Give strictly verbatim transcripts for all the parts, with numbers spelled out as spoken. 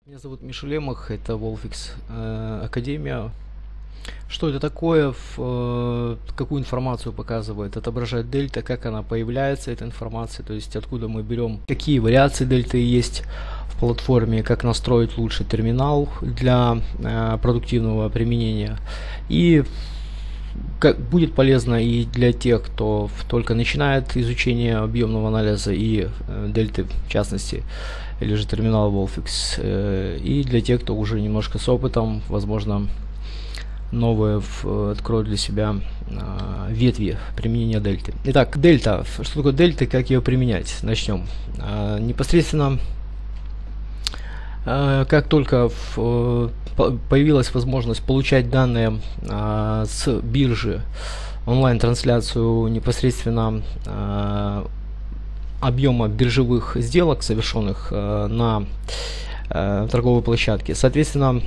Меня зовут Миша Лемах, это Wolfix э, Академия. Что это такое, в, э, какую информацию показывает, отображает дельта, как она появляется, эта информация, то есть откуда мы берем, какие вариации дельты есть в платформе, как настроить лучше терминал для э, продуктивного применения. И как будет полезно и для тех, кто только начинает изучение объемного анализа и э, дельты в частности, или же терминал Wolfix, э, и для тех, кто уже немножко с опытом, возможно, новые в, откроют для себя э, ветви применения дельты. Итак, дельта. Что такое дельта, как ее применять? Начнем. Э, непосредственно, э, как только в, появилась возможность получать данные э, с биржи, онлайн-трансляцию непосредственно э, объема биржевых сделок, совершенных э, на э, торговой площадке. Соответственно,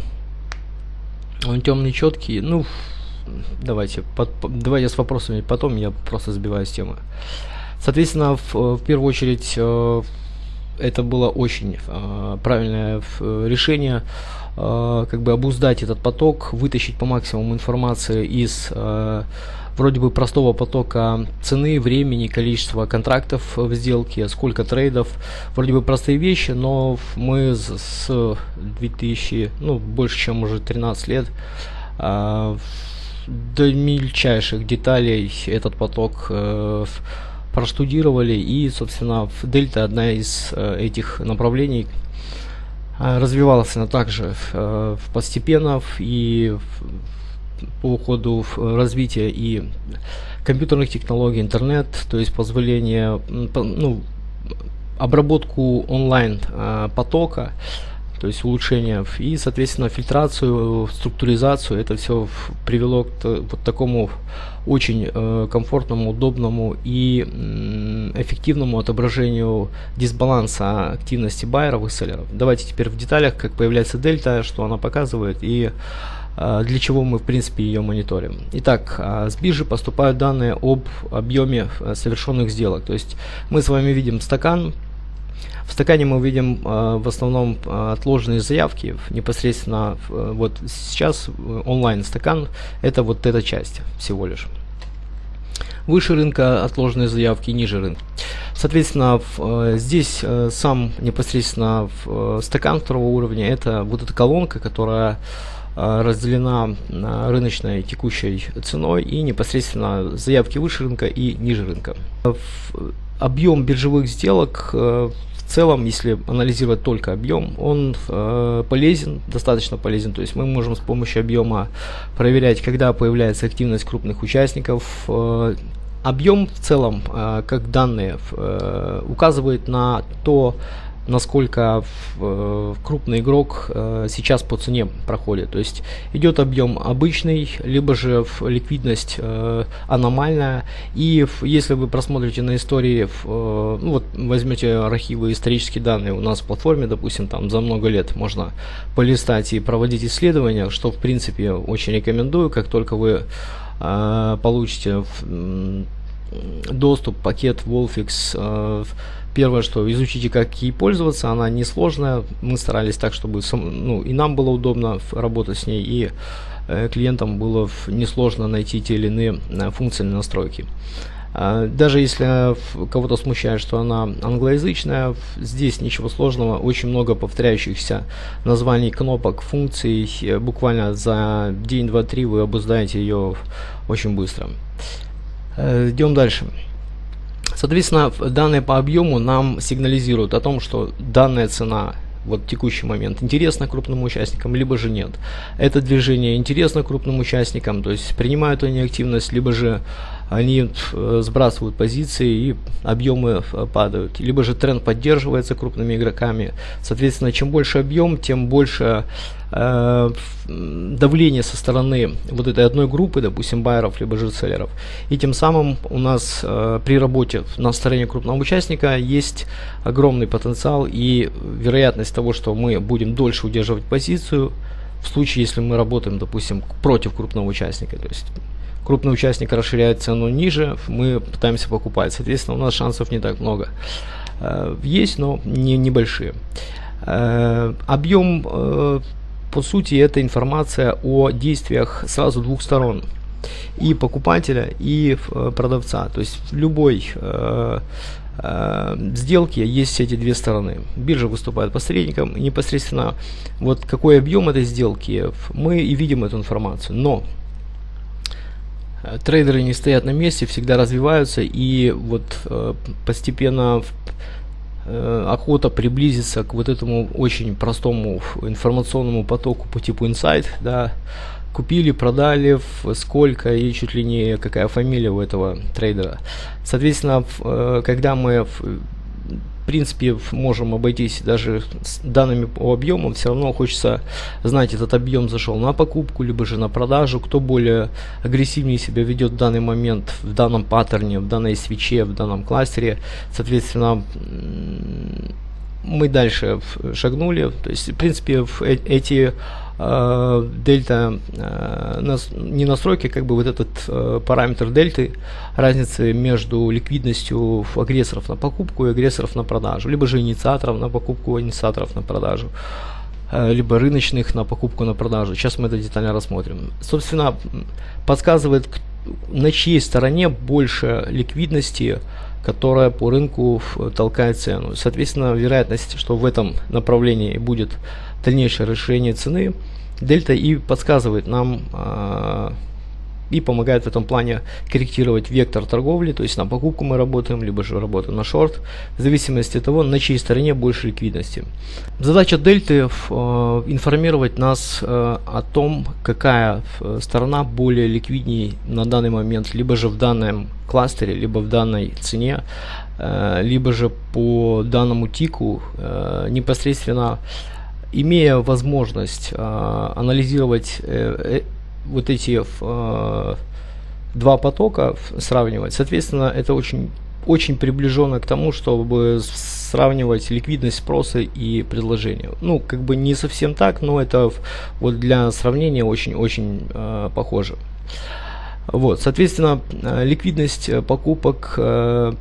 он темный, четкий. Ну, давайте, под, давайте с вопросами потом, я просто сбиваю с темы. Соответственно, в, в первую очередь, э, это было очень э, правильное э, решение, э, как бы обуздать этот поток, вытащить по максимуму информации из э, вроде бы простого потока цены, времени, количества контрактов в сделке, сколько трейдов. Вроде бы простые вещи, но мы с, с две тысячи, ну, больше чем уже тринадцать лет, э, до мельчайших деталей этот поток э, проштудировали, и, собственно, дельта одна из э, этих направлений. Э, развивалась она также э, постепенно и по ходу развития и компьютерных технологий, интернет, то есть позволение, ну, обработку онлайн э, потока, то есть улучшение и, соответственно, фильтрацию, структуризацию. Это все привело к вот такому очень э, комфортному, удобному и э, эффективному отображению дисбаланса активности байеров и селлеров. Давайте теперь в деталях, как появляется дельта, что она показывает и э, для чего мы в принципе ее мониторим. Итак, э, с биржи поступают данные об объеме э, совершенных сделок. То есть мы с вами видим стакан. В стакане мы видим э, в основном э, отложенные заявки, непосредственно э, вот сейчас э, онлайн стакан это вот эта часть всего лишь. Выше рынка отложенные заявки, ниже рынка. Соответственно, в, э, здесь э, сам непосредственно в, э, стакан второго уровня это вот эта колонка, которая э, разделена э, рыночной текущей ценой и непосредственно заявки выше рынка и ниже рынка. В, объем биржевых сделок э, в целом, если анализировать только объем, он э, полезен, достаточно полезен. То есть мы можем с помощью объема проверять, когда появляется активность крупных участников. Э, объем в целом, э, как данные, э, указывает на то, насколько э, крупный игрок э, сейчас по цене проходит. То есть идет объем обычный, либо же в ликвидность э, аномальная. И в, если вы просмотрите на истории, в, э, ну вот возьмете архивы, исторические данные у нас в платформе, допустим, там за много лет можно полистать и проводить исследования, что в принципе очень рекомендую. Как только вы э, получите в, доступ, пакет Wolfix, э, первое, что изучите, как ей пользоваться, она несложная. Мы старались так, чтобы ну, и нам было удобно работать с ней, и э, клиентам было несложно найти те или иные э, функциональные настройки. Э, даже если кого-то смущает, что она англоязычная, здесь ничего сложного, очень много повторяющихся названий кнопок, функций, э, буквально за день, два, три вы обуздаете ее очень быстро. Э, идем дальше. Соответственно, данные по объему нам сигнализируют о том, что данная цена вот в текущий момент интересна крупным участникам, либо же нет. Это движение интересно крупным участникам, то есть принимают они активность, либо же они э, сбрасывают позиции и объемы э, падают, либо же тренд поддерживается крупными игроками. Соответственно, чем больше объем, тем больше э, давление со стороны вот этой одной группы, допустим, байеров, либо же селлеров. И тем самым у нас э, при работе на стороне крупного участника есть огромный потенциал и вероятность того, что мы будем дольше удерживать позицию в случае, если мы работаем, допустим, против крупного участника. То есть крупный участник расширяет цену ниже, мы пытаемся покупать. Соответственно, у нас шансов не так много. Есть, но не небольшие. Э, объем, э, по сути, это информация о действиях сразу двух сторон. И покупателя, и э, продавца. То есть в любой э, э, сделке есть эти две стороны. Биржа выступает посредником, и непосредственно вот какой объем этой сделки, мы и видим эту информацию. Но трейдеры не стоят на месте, всегда развиваются, и вот э, постепенно э, охота приблизиться к вот этому очень простому информационному потоку по типу инсайд, да, купили, продали, сколько и чуть ли не какая фамилия у этого трейдера. Соответственно, э, когда мы в принципе можем обойтись даже с данными по объемам, все равно хочется знать, этот объем зашел на покупку либо же на продажу, кто более агрессивнее себя ведет в данный момент в данном паттерне, в данной свече, в данном кластере. Соответственно, мы дальше шагнули, то есть в принципе эти э, дельта э, нас, не настройки, как бы вот этот э, параметр дельты, разницы между ликвидностью агрессоров на покупку и агрессоров на продажу, либо же инициаторов на покупку и инициаторов на продажу, э, либо рыночных на покупку на продажу. Сейчас мы это детально рассмотрим. Собственно, подсказывает, на чьей стороне больше ликвидности, которая по рынку толкает цену. Соответственно, вероятность, что в этом направлении будет дальнейшее расширение цены, дельта и подсказывает нам э, и помогает в этом плане корректировать вектор торговли, то есть на покупку мы работаем, либо же работаем на шорт, в зависимости от того, на чьей стороне больше ликвидности. Задача дельты э, информировать нас э, о том, какая сторона более ликвиднее на данный момент, либо же в данном кластере, либо в данной цене, э, либо же по данному тику, э, непосредственно имея возможность э, анализировать э, э, вот эти э, два потока, сравнивать. Соответственно, это очень, очень приближенно к тому, чтобы сравнивать ликвидность спроса и предложения. Ну, как бы не совсем так, но это вот для сравнения очень-очень э, похоже. Вот, соответственно, ликвидность покупок э,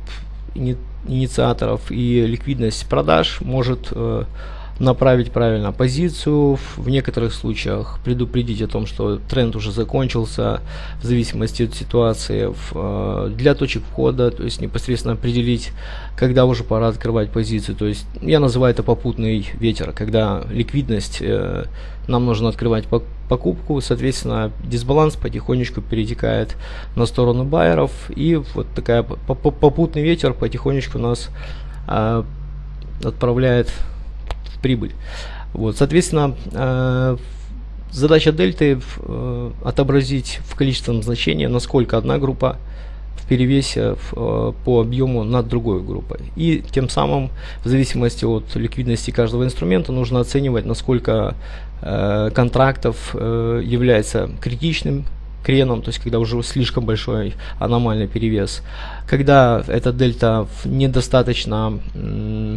инициаторов и ликвидность продаж может э, направить правильно позицию, в некоторых случаях предупредить о том, что тренд уже закончился, в зависимости от ситуации, в, для точек входа, то есть непосредственно определить, когда уже пора открывать позицию. То есть я называю это попутный ветер, когда ликвидность, э, нам нужно открывать покупку, соответственно дисбаланс потихонечку перетекает на сторону байеров, и вот такая попутный ветер потихонечку нас э, отправляет прибыль. Вот, соответственно, э, задача дельты э, отобразить в количественном значении, насколько одна группа в перевесе э, по объему над другой группой. И тем самым, в зависимости от ликвидности каждого инструмента, нужно оценивать, насколько э, контрактов э, является критичным креном, то есть когда уже слишком большой аномальный перевес, когда эта дельта недостаточно э,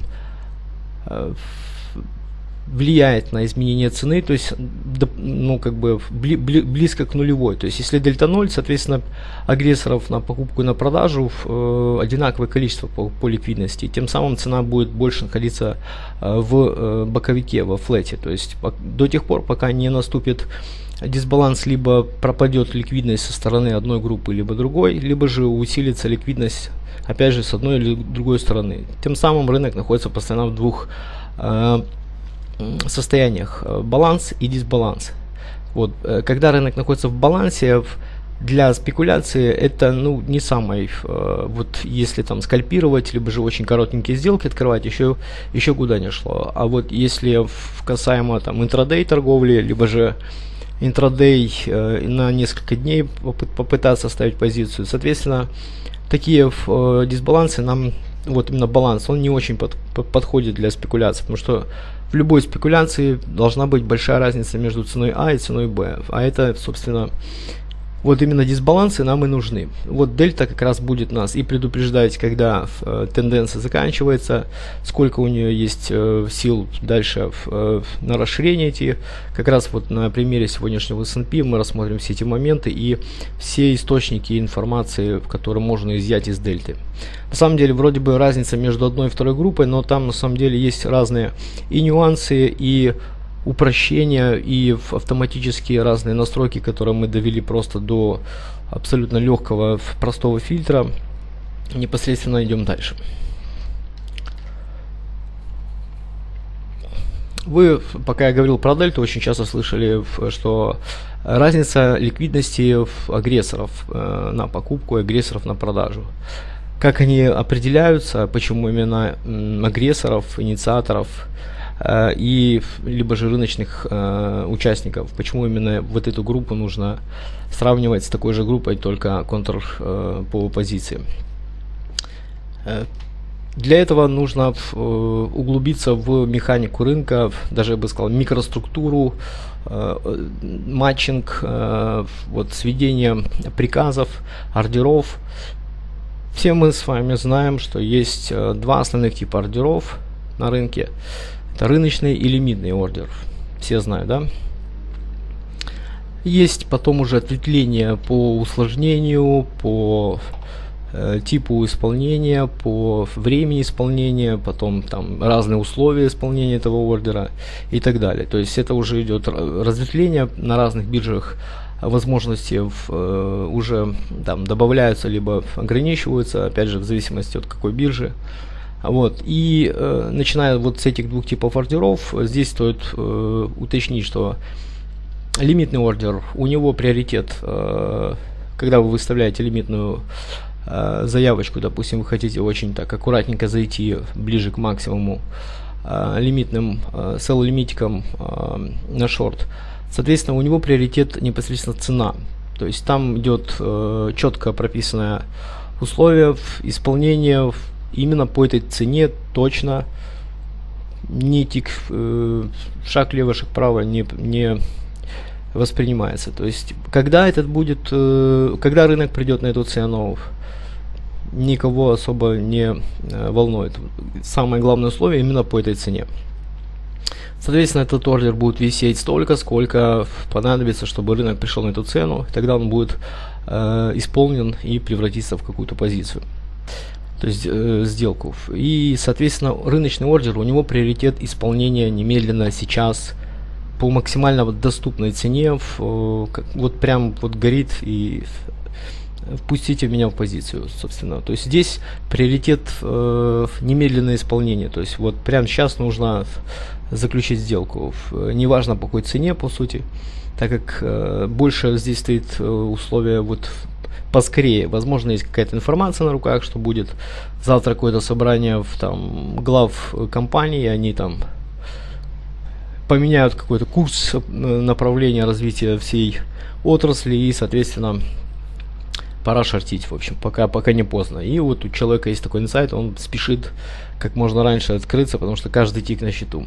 влияет на изменение цены, то есть ну как бы бли, бли, близко к нулевой. То есть если дельта ноль, соответственно агрессоров на покупку и на продажу э, одинаковое количество по, по ликвидности, тем самым цена будет больше находиться э, в э, боковике, во флете, то есть по, до тех пор, пока не наступит дисбаланс, либо пропадет ликвидность со стороны одной группы, либо другой, либо же усилится ликвидность опять же с одной или другой стороны. Тем самым рынок находится постоянно в двух э, состояниях: баланс и дисбаланс. Вот, когда рынок находится в балансе, для спекуляции это ну не самый, э, вот если там скальпировать, либо же очень коротенькие сделки открывать, еще еще куда не шло. А вот если в касаемо там интрадей торговли, либо же интрадей э, на несколько дней попы попытаться ставить позицию, соответственно такие э, дисбалансы нам, вот именно баланс, он не очень под, под, подходит для спекуляции, потому что в любой спекуляции должна быть большая разница между ценой А и ценой Б. А это, собственно, Вот именно дисбалансы нам и нужны. Вот дельта как раз будет нас и предупреждать, когда э, тенденция заканчивается, сколько у нее есть э, сил дальше э, на расширение идти. Как раз вот на примере сегодняшнего эс энд пи мы рассмотрим все эти моменты и все источники информации, которые можно изъять из дельты. На самом деле вроде бы разница между одной и второй группой, но там на самом деле есть разные и нюансы, и упрощения, и автоматические разные настройки, которые мы довели просто до абсолютно легкого простого фильтра. Непосредственно идем дальше. Вы, пока я говорил про дельту, очень часто слышали, что разница ликвидности агрессоров э, на покупку и агрессоров на продажу. Как они определяются, почему именно м, агрессоров, инициаторов э, и либо же рыночных э, участников, почему именно вот эту группу нужно сравнивать с такой же группой, только контр э, по позиции. Э, Для этого нужно э, углубиться в механику рынка, даже я бы сказал микроструктуру, э, матчинг, э, вот сведение приказов, ордеров. Все мы с вами знаем, что есть э, два основных типа ордеров на рынке. Это рыночный и лимитный ордер. Все знают, да? Есть потом уже ответвления по усложнению, по типу исполнения, по времени исполнения, потом там разные условия исполнения этого ордера и так далее. То есть это уже идет разветвление на разных биржах, возможности в, э, уже там добавляются либо ограничиваются, опять же в зависимости от какой биржи. Вот. И э, начиная вот с этих двух типов ордеров, здесь стоит э, уточнить, что лимитный ордер, у него приоритет, э, когда вы выставляете лимитную заявочку, допустим, вы хотите очень так аккуратненько зайти ближе к максимуму э, лимитным э, sell лимитиком э, на шорт, соответственно, у него приоритет непосредственно цена. То есть там идет э, четко прописанное условие исполнения именно по этой цене, точно, ни тик э, шаг влево, шаг вправо не, не воспринимается. То есть когда этот будет, э, когда рынок придет на эту цену, никого особо не э, волнует. Самое главное условие именно по этой цене. Соответственно, этот ордер будет висеть столько, сколько понадобится, чтобы рынок пришел на эту цену. Тогда он будет э, исполнен и превратится в какую-то позицию, то есть э, сделку. И, соответственно, рыночный ордер, у него приоритет исполнения немедленно, сейчас, по максимально вот доступной цене. В, э, как, вот прям вот горит и впустите меня в позицию, собственно. То есть здесь приоритет э, немедленное исполнение. То есть вот прямо сейчас нужно заключить сделку, в, неважно по какой цене, по сути, так как э, больше здесь стоит э, условие вот поскорее. Возможно, есть какая-то информация на руках, что будет завтра какое-то собрание в, там, глав компании, они там поменяют какой-то курс направления развития всей отрасли, и, соответственно, пора шортить, в общем, пока, пока не поздно. И вот у человека есть такой инсайт, он спешит как можно раньше открыться, потому что каждый тик на счету.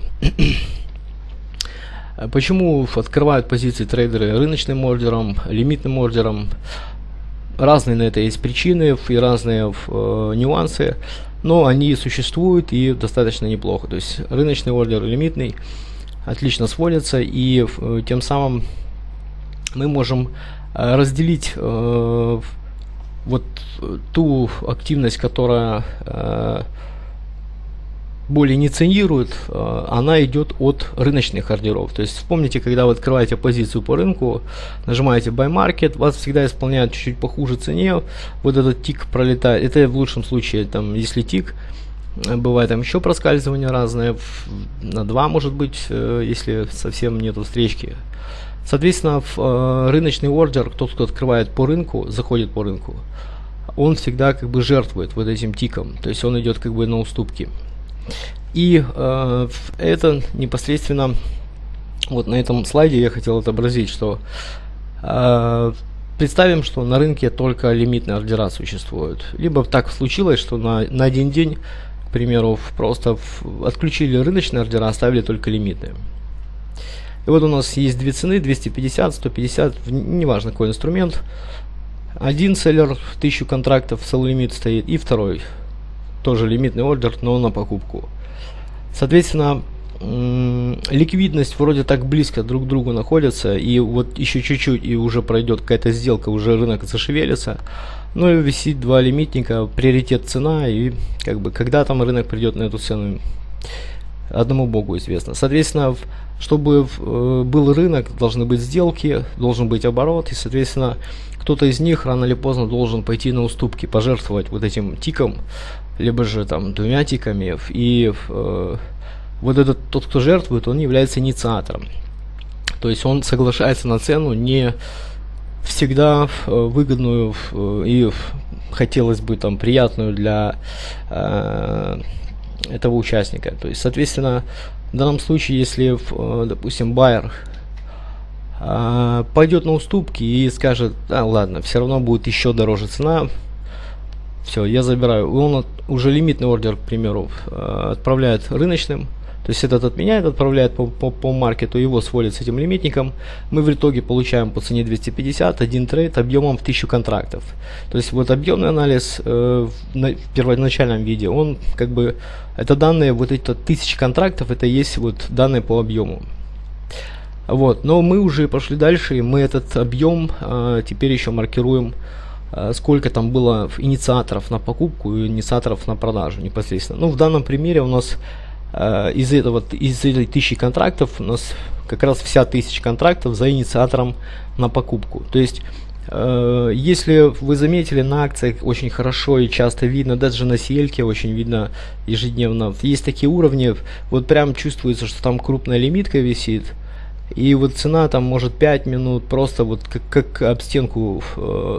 Почему открывают позиции трейдеры рыночным ордером, лимитным ордером? Разные на это есть причины и разные э, нюансы, но они существуют и достаточно неплохо. То есть рыночный ордер и лимитный отлично сводятся, и э, тем самым мы можем э, разделить э, вот ту активность, которая э, более инициирует, э, она идет от рыночных ордеров. То есть вспомните, когда вы открываете позицию по рынку, нажимаете buy market, вас всегда исполняют чуть-чуть по хуже цене, вот этот тик пролетает. Это в лучшем случае, там, если тик, бывает там еще проскальзывания разные, на два может быть, э, если совсем нету встречки. Соответственно, в э, рыночный ордер, тот, кто открывает по рынку, заходит по рынку, он всегда как бы жертвует вот этим тиком, то есть он идет как бы на уступки. И э, это непосредственно, вот на этом слайде я хотел отобразить, что э, представим, что на рынке только лимитные ордера существуют. Либо так случилось, что на, на один день, к примеру, просто в, отключили рыночные ордера, оставили только лимитные. И вот у нас есть две цены, двести пятьдесят, сто пятьдесят, неважно какой инструмент. Один селлер, тысячу контрактов, sell лимит стоит, и второй, тоже лимитный ордер, но на покупку. Соответственно, ликвидность вроде так близко друг к другу находятся, и вот еще чуть-чуть, и уже пройдет какая-то сделка, уже рынок зашевелится. Ну и висит два лимитника, приоритет цена, и как бы когда там рынок придет на эту цену, одному богу известно. Соответственно, чтобы э, был рынок, должны быть сделки, должен быть оборот, и соответственно кто-то из них рано или поздно должен пойти на уступки, пожертвовать вот этим тиком, либо же там двумя тиками, и э, вот этот тот, кто жертвует, он является инициатором. То есть он соглашается на цену не всегда э, выгодную э, и хотелось бы там приятную для э, этого участника. То есть, соответственно, в данном случае, если, э, допустим, байер э, пойдет на уступки и скажет, а ладно, все равно будет еще дороже цена, все, я забираю. Он от, уже лимитный ордер, к примеру, э, отправляет рыночным. То есть этот отменяет, отправляет по, по, по маркету, его сводят с этим лимитником. Мы в итоге получаем по цене двести пятьдесят один трейд объемом в тысячу контрактов. То есть вот объемный анализ э, в, на, в первоначальном виде, он как бы, это данные, вот эти тысячи контрактов, это есть вот данные по объему. Вот, но мы уже пошли дальше, и мы этот объем э, теперь еще маркируем, э, сколько там было инициаторов на покупку и инициаторов на продажу непосредственно. Ну, в данном примере у нас из этого, из этой тысячи контрактов у нас как раз вся тысяча контрактов за инициатором на покупку. То есть, э, если вы заметили, на акциях очень хорошо и часто видно, даже на сельке очень видно ежедневно, есть такие уровни, вот прям чувствуется, что там крупная лимитка висит, и вот цена там может пять минут просто вот как, как об стенку э,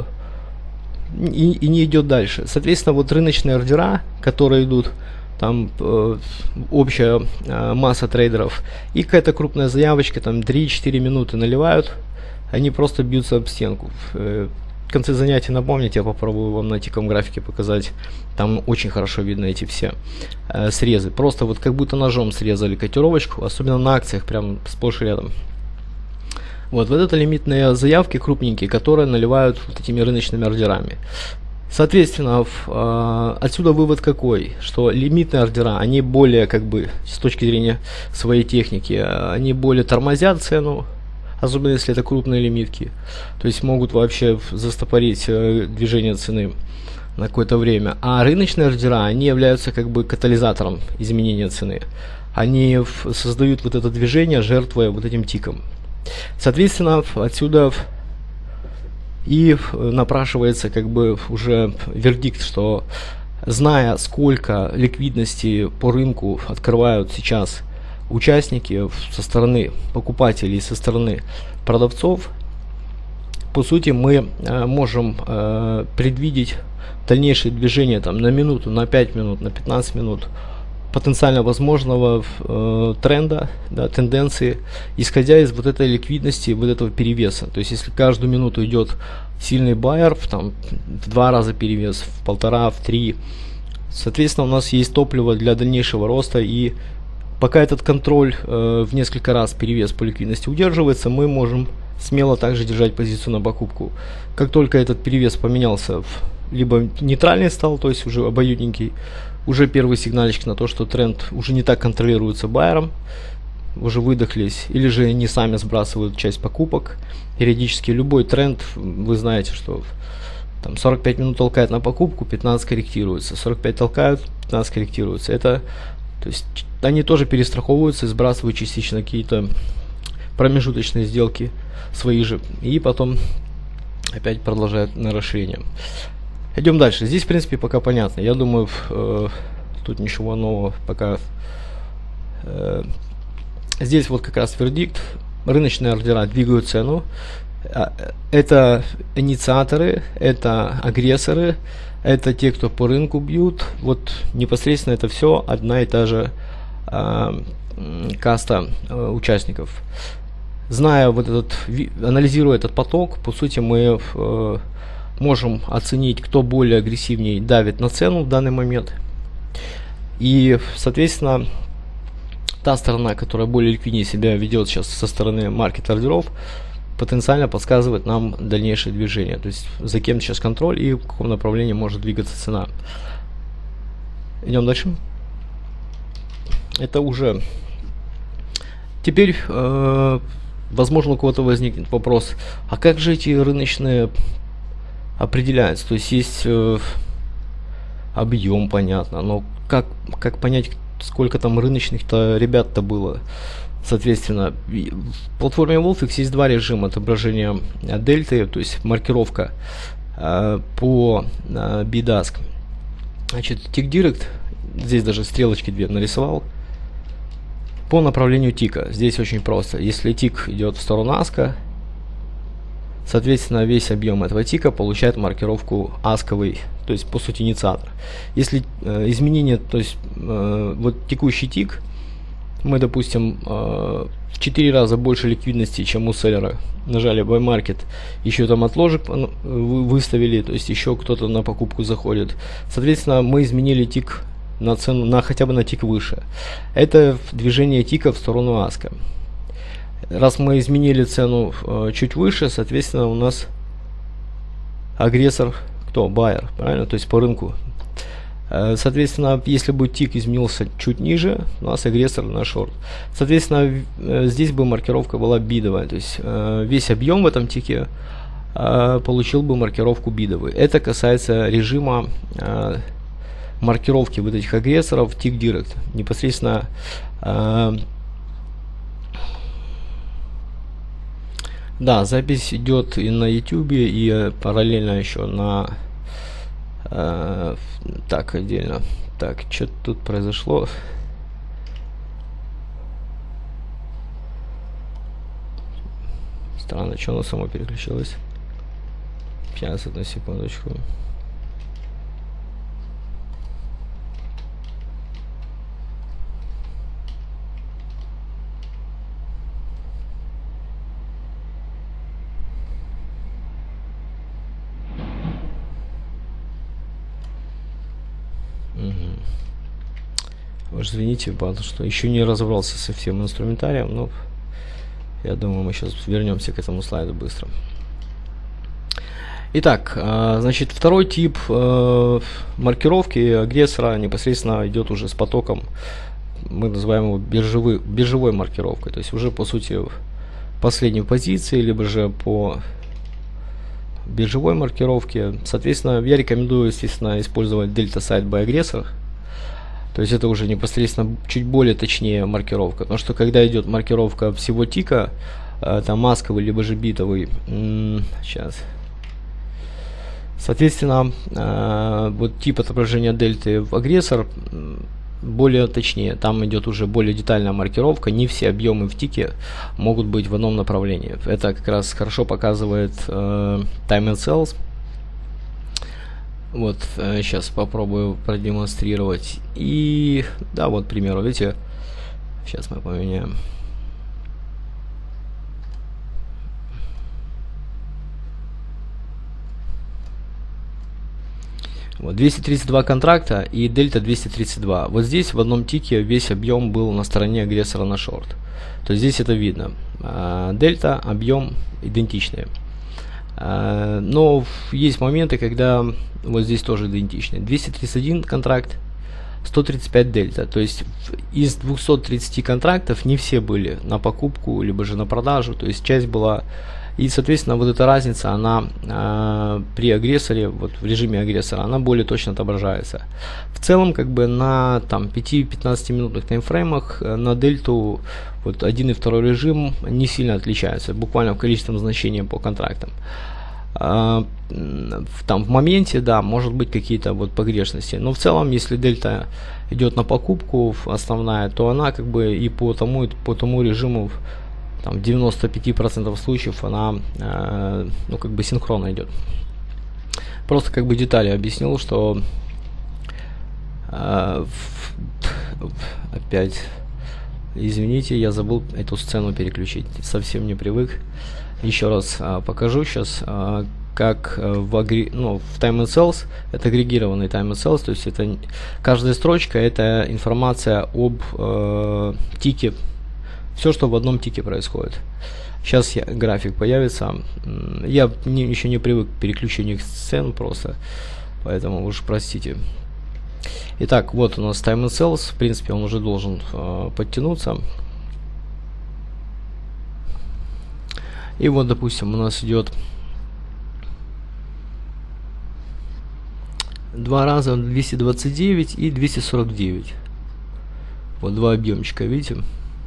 и, и не идет дальше. Соответственно, вот рыночные ордера, которые идут, там э, общая э, масса трейдеров, и какая-то крупная заявочка, там три-четыре минуты наливают, они просто бьются об стенку. В, в конце занятия напомните, я попробую вам на тиком графике показать, там очень хорошо видно эти все э, срезы, просто вот как будто ножом срезали котировочку, особенно на акциях, прям сплошь и рядом. Вот, вот это лимитные заявки крупненькие, которые наливают вот этими рыночными ордерами. Соответственно, в, э, отсюда вывод какой, что лимитные ордера, они более, как бы, с точки зрения своей техники, они более тормозят цену, особенно если это крупные лимитки, то есть могут вообще застопорить э, движение цены на какое-то время. А рыночные ордера, они являются как бы катализатором изменения цены, они в, создают вот это движение, жертвуя вот этим тиком. Соответственно, отсюда и напрашивается как бы уже вердикт, что зная, сколько ликвидности по рынку открывают сейчас участники со стороны покупателей, со стороны продавцов, по сути мы э, можем э, предвидеть дальнейшее движение там, на минуту, на пять минут, на пятнадцать минут потенциально возможного э, тренда, да, тенденции, исходя из вот этой ликвидности, вот этого перевеса. То есть если каждую минуту идет сильный байер, там, в два раза перевес, в полтора, в три, соответственно у нас есть топливо для дальнейшего роста, и пока этот контроль э, в несколько раз перевес по ликвидности удерживается, мы можем смело также держать позицию на покупку. Как только этот перевес поменялся, в, либо нейтральный стал, то есть уже обоюдненький, уже первый сигнальчик на то, что тренд уже не так контролируется байером, уже выдохлись, или же они сами сбрасывают часть покупок. Периодически любой тренд, вы знаете, что там сорок пять минут толкает на покупку, пятнадцать корректируется, сорок пять толкают, пятнадцать корректируется. Это, то есть они тоже перестраховываются и сбрасывают частично какие-то промежуточные сделки свои же, и потом опять продолжают наращивание. Идем дальше. Здесь, в принципе, пока понятно. Я думаю, э, тут ничего нового пока. Э, здесь вот как раз вердикт. Рыночные ордера двигают цену. Это инициаторы, это агрессоры, это те, кто по рынку бьют. Вот непосредственно это все одна и та же э, каста э, участников. Зная вот этот, анализируя этот поток, по сути мы э, можем оценить, кто более агрессивнее давит на цену в данный момент. И, соответственно, та сторона, которая более ликвиднее себя ведет сейчас со стороны маркет-ордеров, потенциально подсказывает нам дальнейшее движение. То есть за кем сейчас контроль и в каком направлении может двигаться цена. Идем дальше. Это уже... Теперь, э, возможно, у кого-то возникнет вопрос, а как же эти рыночные определяются? То есть есть э, объем, понятно, но как, как понять, сколько там рыночных-то ребят-то было? Соответственно, в платформе Wolfix есть два режима отображения дельты, то есть маркировка э, по э, BidAsk. Значит, Tick Direct, здесь даже стрелочки две нарисовал, по направлению тика. Здесь очень просто. Если тик идет в сторону аска, соответственно, весь объем этого тика получает маркировку асковый, то есть по сути инициатор. Если э, изменение, то есть э, вот текущий тик, мы, допустим, э, в четыре раза больше ликвидности, чем у селлера, нажали Buy Market, еще там отложек выставили, то есть еще кто-то на покупку заходит. Соответственно, мы изменили тик на цену, на хотя бы на тик выше. Это движение тика в сторону аска. Раз мы изменили цену э, чуть выше, соответственно, у нас агрессор, кто? Байер, правильно? То есть по рынку. Э, соответственно, если бы тик изменился чуть ниже, у нас агрессор на шорт. Соответственно, э, здесь бы маркировка была бидовая. То есть э, весь объем в этом тике э, получил бы маркировку бидовый. Это касается режима э, маркировки вот этих агрессоров Tick Direct. Непосредственно э, да, запись идет и на YouTube, и э, параллельно еще на э, так, отдельно. Так, что тут произошло? Странно, что оно само переключилось. Сейчас, одну секундочку. Уж извините, потому что еще не разобрался со всем инструментарием, но я думаю, мы сейчас вернемся к этому слайду быстро. Итак, значит, второй тип маркировки агрессора непосредственно идет уже с потоком, мы называем его биржевой, биржевой маркировкой, то есть уже по сути последней позиции, либо же по биржевой маркировке. Соответственно, я рекомендую, естественно, использовать Delta Side by Aggressor. То есть это уже непосредственно чуть более точнее маркировка. Потому что когда идет маркировка всего тика, э, там масковый либо же битовый, сейчас. Соответственно, э, вот тип отображения дельты в агрессор более точнее. Там идет уже более детальная маркировка. Не все объемы в тике могут быть в одном направлении. Это как раз хорошо показывает э, Time and Sells. Вот, э, сейчас попробую продемонстрировать. И, да, вот, к примеру, видите, сейчас мы поменяем. Вот, двести тридцать два контракта и дельта двести тридцать два. Вот здесь в одном тике весь объем был на стороне агрессора на шорт. То есть здесь это видно. А, дельта, объем идентичные. А, но есть моменты, когда вот здесь тоже идентичны. двести тридцать один контракт, сто тридцать пять дельта. То есть из двухсот тридцати контрактов не все были на покупку, либо же на продажу. То есть часть была... И, соответственно, вот эта разница, она э, при агрессоре, вот в режиме агрессора, она более точно отображается. В целом, как бы на там пяти-пятнадцати минутных таймфреймах э, на дельту вот один и второй режим не сильно отличаются, буквально в количественном значении по контрактам. Э, в, там в моменте, да, может быть какие-то вот погрешности, но в целом, если дельта идет на покупку основная, то она как бы и по тому, и по тому режиму там девяносто пять процентов случаев она э, ну как бы синхронно идет. Просто как бы детали объяснил, что э, в, опять извините, я забыл эту сцену переключить, совсем не привык. Еще раз э, покажу сейчас, э, как в, агри... ну, в time and sells, это агрегированный time and sells, то есть это каждая строчка это информация об э, тике, все, что в одном тике происходит. Сейчас я, график появится. Я не, еще не привык к переключению сцен просто, поэтому уж простите. Итак, вот у нас time and sells, в принципе он уже должен э, подтянуться. И вот, допустим, у нас идет два раза двести двадцать девять и двести сорок девять. Вот два объемчика, видите?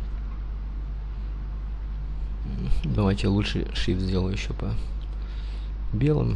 Давайте я лучше шрифт сделаю еще по белым.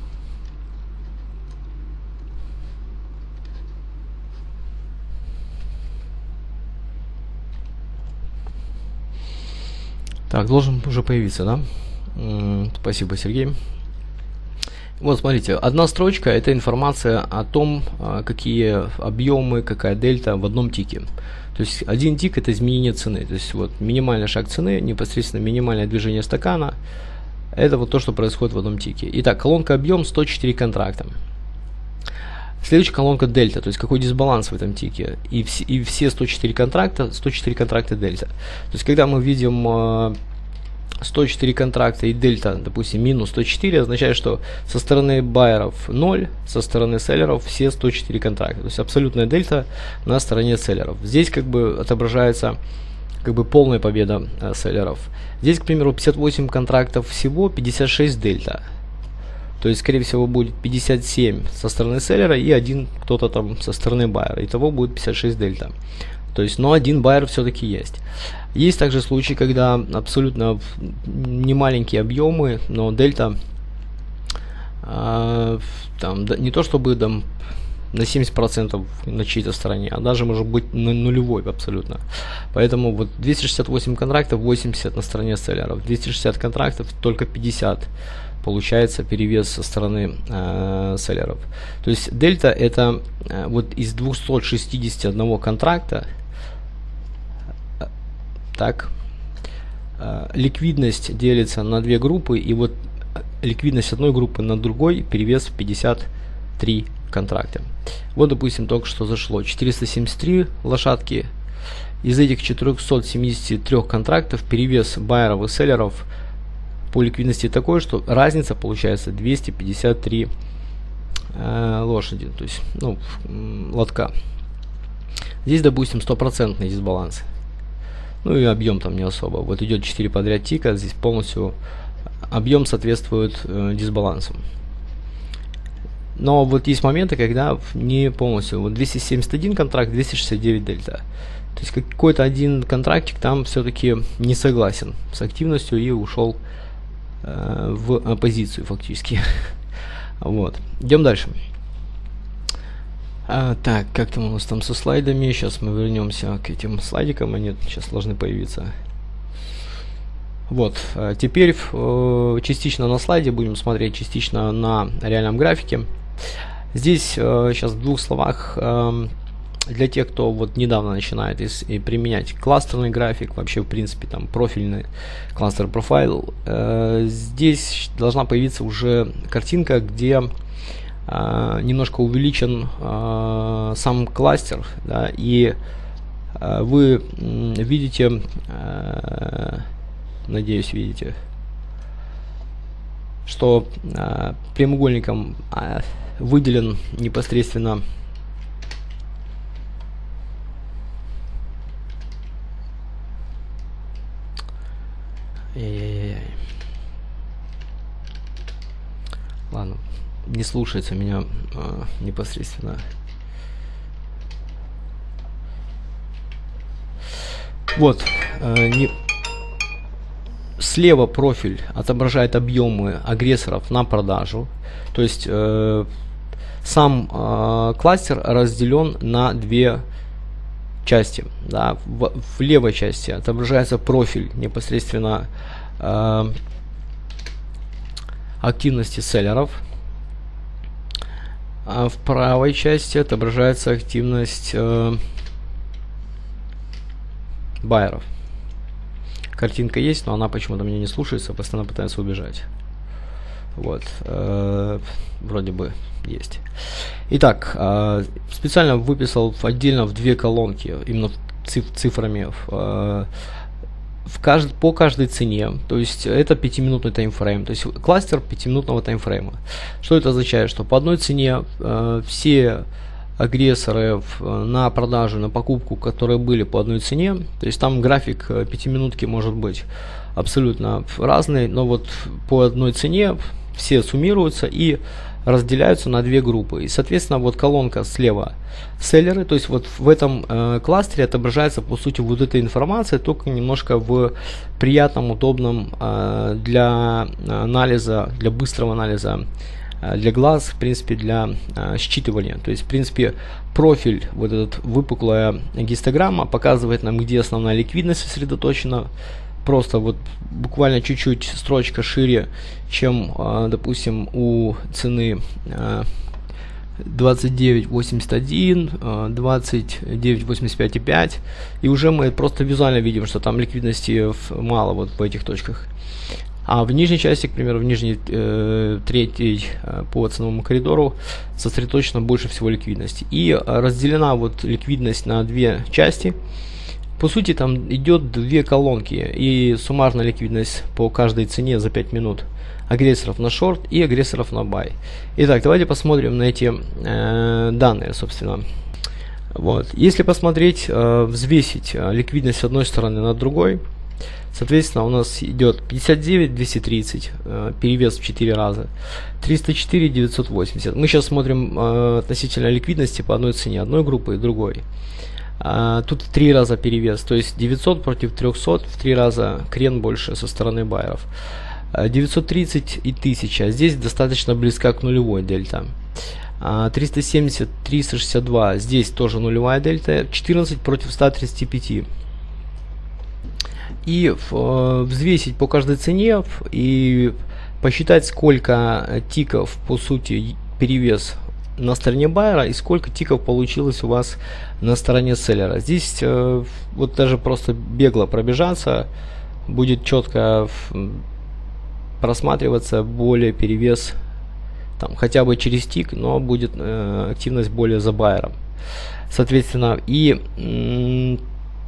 Так, должен уже появиться, да? М-м, спасибо, Сергей. Вот, смотрите, одна строчка это информация о том, какие объемы, какая дельта в одном тике. То есть один тик это изменение цены. То есть вот минимальный шаг цены, непосредственно минимальное движение стакана. Это вот то, что происходит в одном тике. Итак, колонка объем сто четыре контракта. Следующая колонка дельта, то есть какой дисбаланс в этом тике. И, вс и все сто четыре контракта, сто четыре контракта дельта. То есть когда мы видим сто четыре контракта и дельта, допустим, минус сто четыре, означает, что со стороны байеров ноль, со стороны селлеров все сто четыре контракта. То есть абсолютная дельта на стороне селлеров. Здесь как бы отображается как бы полная победа э, селлеров. Здесь, к примеру, пятьдесят восемь контрактов всего, пятьдесят шесть дельта. То есть, скорее всего, будет пятьдесят семь со стороны селлера и один кто-то там со стороны байера. Итого будет пятьдесят шесть дельта. То есть, но один байер все-таки есть. Есть также случаи, когда абсолютно не маленькие объемы, но дельта э, там, да, не то чтобы там, на семьдесят процентов на чьей-то стороне, а даже может быть на нулевой абсолютно. Поэтому вот двести шестьдесят восемь контрактов, восемьдесят на стороне селлеров, двести шестьдесят контрактов, только пятьдесят получается перевес со стороны э, селлеров. То есть дельта это э, вот из двухсот шестидесяти одного контракта, так, э, ликвидность делится на две группы, и вот ликвидность одной группы на другой перевес в пятьдесят три контракта. Вот, допустим, только что зашло четыреста семьдесят три лошадки. Из этих четырехсот семидесяти трёх контрактов перевес байеров и селлеров по ликвидности такой, что разница получается двести пятьдесят три э, лошади, то есть ну, лотка. Здесь, допустим, стопроцентный дисбаланс. Ну и объем там не особо. Вот идет четыре подряд тика, здесь полностью объем соответствует э, дисбалансу. Но вот есть моменты, когда не полностью. Вот двести семьдесят один контракт, двести шестьдесят девять дельта. То есть какой-то один контрактик там все-таки не согласен с активностью и ушел э, в оппозицию фактически. Вот. Идем дальше. А, так, как там у нас там со слайдами? Сейчас мы вернемся к этим слайдикам. Они сейчас должны появиться. Вот. А теперь э, частично на слайде будем смотреть, частично на реальном графике. Здесь э, сейчас в двух словах э, для тех, кто вот недавно начинает и, и применять кластерный график, вообще в принципе там профильный кластер профайл, э, здесь должна появиться уже картинка, где э, немножко увеличен э, сам кластер, да, и э, вы э, видите, э, надеюсь, видите, что э, прямоугольником э, выделен непосредственно Ай-яй-яй. Ладно, не слушается меня э, непосредственно. Вот, э, не... слева профиль отображает объемы агрессоров на продажу. То есть э, сам э, кластер разделен на две части. Да. В, в левой части отображается профиль непосредственно э, активности селлеров. А в правой части отображается активность э, байеров. Картинка есть, но она почему-то меня не слушается, постоянно пытается убежать. Вот, э, вроде бы есть. Итак, э, специально выписал отдельно в две колонки, именно циф цифрами, э, в кажд по каждой цене. То есть это пятиминутный таймфрейм, то есть кластер пятиминутного таймфрейма. Что это означает? Что по одной цене э, все агрессоры на продажу, на покупку, которые были по одной цене, то есть там график пятиминутки может быть абсолютно разный, но вот по одной цене все суммируются и разделяются на две группы. И, соответственно, вот колонка слева селлеры, то есть вот в этом э, кластере отображается по сути вот эта информация, только немножко в приятном, удобном э, для анализа, для быстрого анализа, э, для глаз, в принципе, для э, считывания. То есть, в принципе, профиль, вот этот выпуклая гистограмма показывает нам, где основная ликвидность сосредоточена. Просто вот буквально чуть-чуть строчка шире, чем, э, допустим, у цены э, двадцать девять восемьдесят один, э, двадцать девять восемьдесят пять и пять, и уже мы просто визуально видим, что там ликвидности мало вот по этих точках. А в нижней части, к примеру, в нижней э, третьей э, по ценовому коридору сосредоточено больше всего ликвидности. И э, разделена вот ликвидность на две части. По сути, там идет две колонки, и суммарная ликвидность по каждой цене за пять минут агрессоров на шорт и агрессоров на бай. Итак, давайте посмотрим на эти э, данные, собственно. Вот. Если посмотреть, э, взвесить э, ликвидность с одной стороны на другой, соответственно, у нас идет пятьдесят девять двести тридцать, э, перевес в четыре раза, триста четыре девятьсот восемьдесят. Мы сейчас смотрим э, относительно ликвидности по одной цене, одной группы и другой. Uh, тут в три раза перевес, то есть девятьсот против трёхсот, в три раза крен больше со стороны байеров. Uh, девятьсот тридцать и тысяча, здесь достаточно близка к нулевой дельта. Uh, триста семьдесят триста шестьдесят два, здесь тоже нулевая дельта, четырнадцать против ста тридцати пяти. И uh, взвесить по каждой цене и посчитать, сколько тиков по сути перевес на стороне байера и сколько тиков получилось у вас на стороне селлера. Здесь э, вот даже просто бегло пробежаться будет четко просматриваться более перевес там хотя бы через тик, но будет э, активность более за байером. Соответственно, и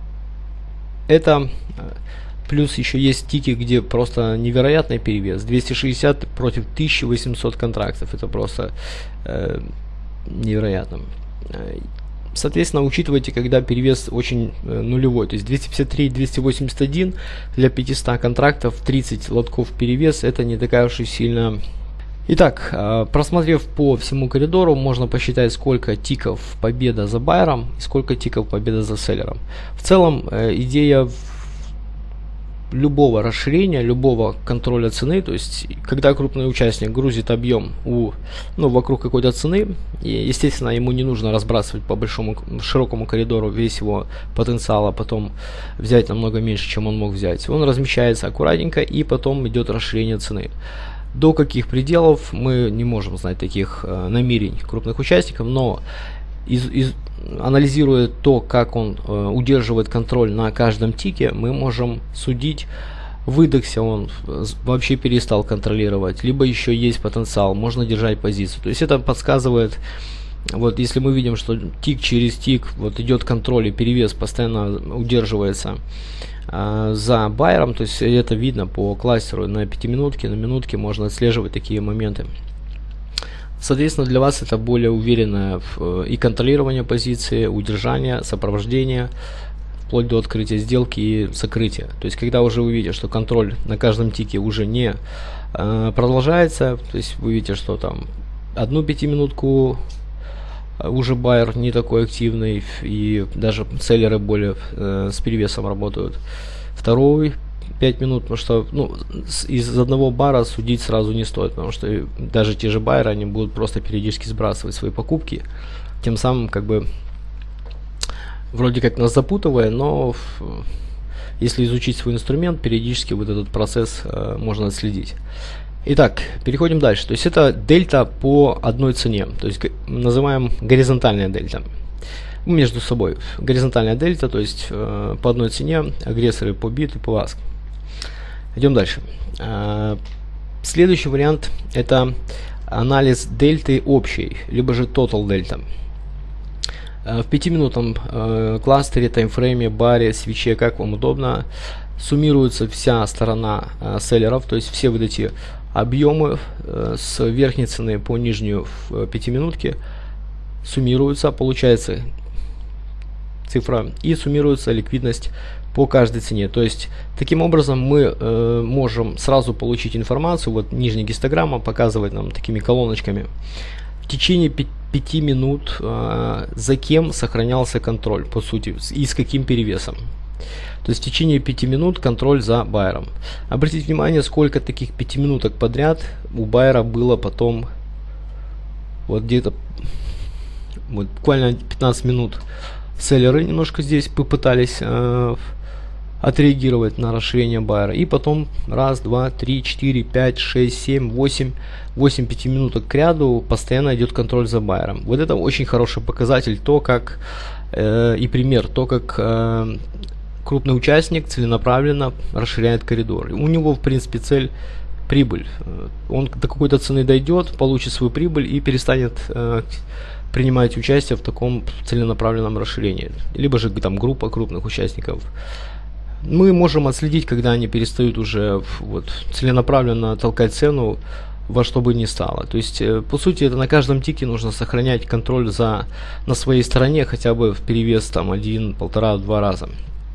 это плюс еще есть тики, где просто невероятный перевес. двести шестьдесят против тысячи восьмисот контрактов. Это просто э, невероятно. Соответственно, учитывайте, когда перевес очень э, нулевой. То есть двести пятьдесят три двести восемьдесят один для пятисот контрактов, тридцать лотков перевес. Это не такая уж и сильно. Итак, э, просмотрев по всему коридору, можно посчитать, сколько тиков победа за байером и сколько тиков победа за селлером. В целом, э, идея любого расширения, любого контроля цены, то есть когда крупный участник грузит объем у, ну, вокруг какой-то цены, и, естественно, ему не нужно разбрасывать по большому широкому коридору весь его потенциал, а потом взять намного меньше, чем он мог взять. Он размещается аккуратненько, и потом идет расширение цены. До каких пределов мы не можем знать таких э, намерений крупных участников, но из, из, анализируя то, как он э, удерживает контроль на каждом тике, мы можем судить, выдохся он, вообще перестал контролировать, либо еще есть потенциал, можно держать позицию. То есть это подсказывает, вот если мы видим, что тик через тик вот идет контроль и перевес постоянно удерживается э, за байером, то есть это видно по кластеру на пятиминутке, на минутке можно отслеживать такие моменты. Соответственно, для вас это более уверенное и контролирование позиции, удержание, сопровождение, вплоть до открытия сделки и закрытия. То есть, когда уже вы видите, что контроль на каждом тике уже не э, продолжается, то есть вы видите, что там одну пятиминутку уже байер не такой активный, и даже селлеры более э, с перевесом работают. Второй пять минут, потому что ну, из одного бара судить сразу не стоит, потому что даже те же байеры, они будут просто периодически сбрасывать свои покупки, тем самым как бы вроде как нас запутывая, но если изучить свой инструмент, периодически вот этот процесс э, можно отследить. Итак, переходим дальше. То есть это дельта по одной цене, то есть называем горизонтальная дельта. Между собой горизонтальная дельта, то есть э, по одной цене агрессоры по бит и по аск. Идем дальше. Э, Следующий вариант — это анализ дельты общей, либо же total дельта. В пятиминутном э, кластере, таймфрейме, баре, свече, как вам удобно, суммируется вся сторона э, селлеров, то есть все вот эти объемы э, с верхней цены по нижнюю в пятиминутке суммируются, получается цифра, и суммируется ликвидность по каждой цене. То есть таким образом мы э, можем сразу получить информацию. Вот нижняя гистограмма показывает нам такими колоночками в течение пяти минут э, за кем сохранялся контроль, по сути, и с каким перевесом. То есть в течение пяти минут контроль за байером. Обратите внимание, сколько таких пяти минуток подряд у байера было потом. Вот где-то вот, буквально пятнадцать минут селлеры немножко здесь попытались э, отреагировать на расширение байера. И потом раз, два, три, четыре, пять, шесть, семь, восемь, восемь пятиминуток к ряду постоянно идет контроль за байером. Вот это очень хороший показатель, то как э, и пример, то как э, крупный участник целенаправленно расширяет коридор. У него в принципе цель прибыль. Он до какой-то цены дойдет, получит свою прибыль и перестанет э, принимать участие в таком целенаправленном расширении. Либо же там группа крупных участников. Мы можем отследить, когда они перестают уже вот, целенаправленно толкать цену во что бы ни стало. То есть, э, по сути, это на каждом тике нужно сохранять контроль за, на своей стороне хотя бы в перевес там один, полтора, два раза.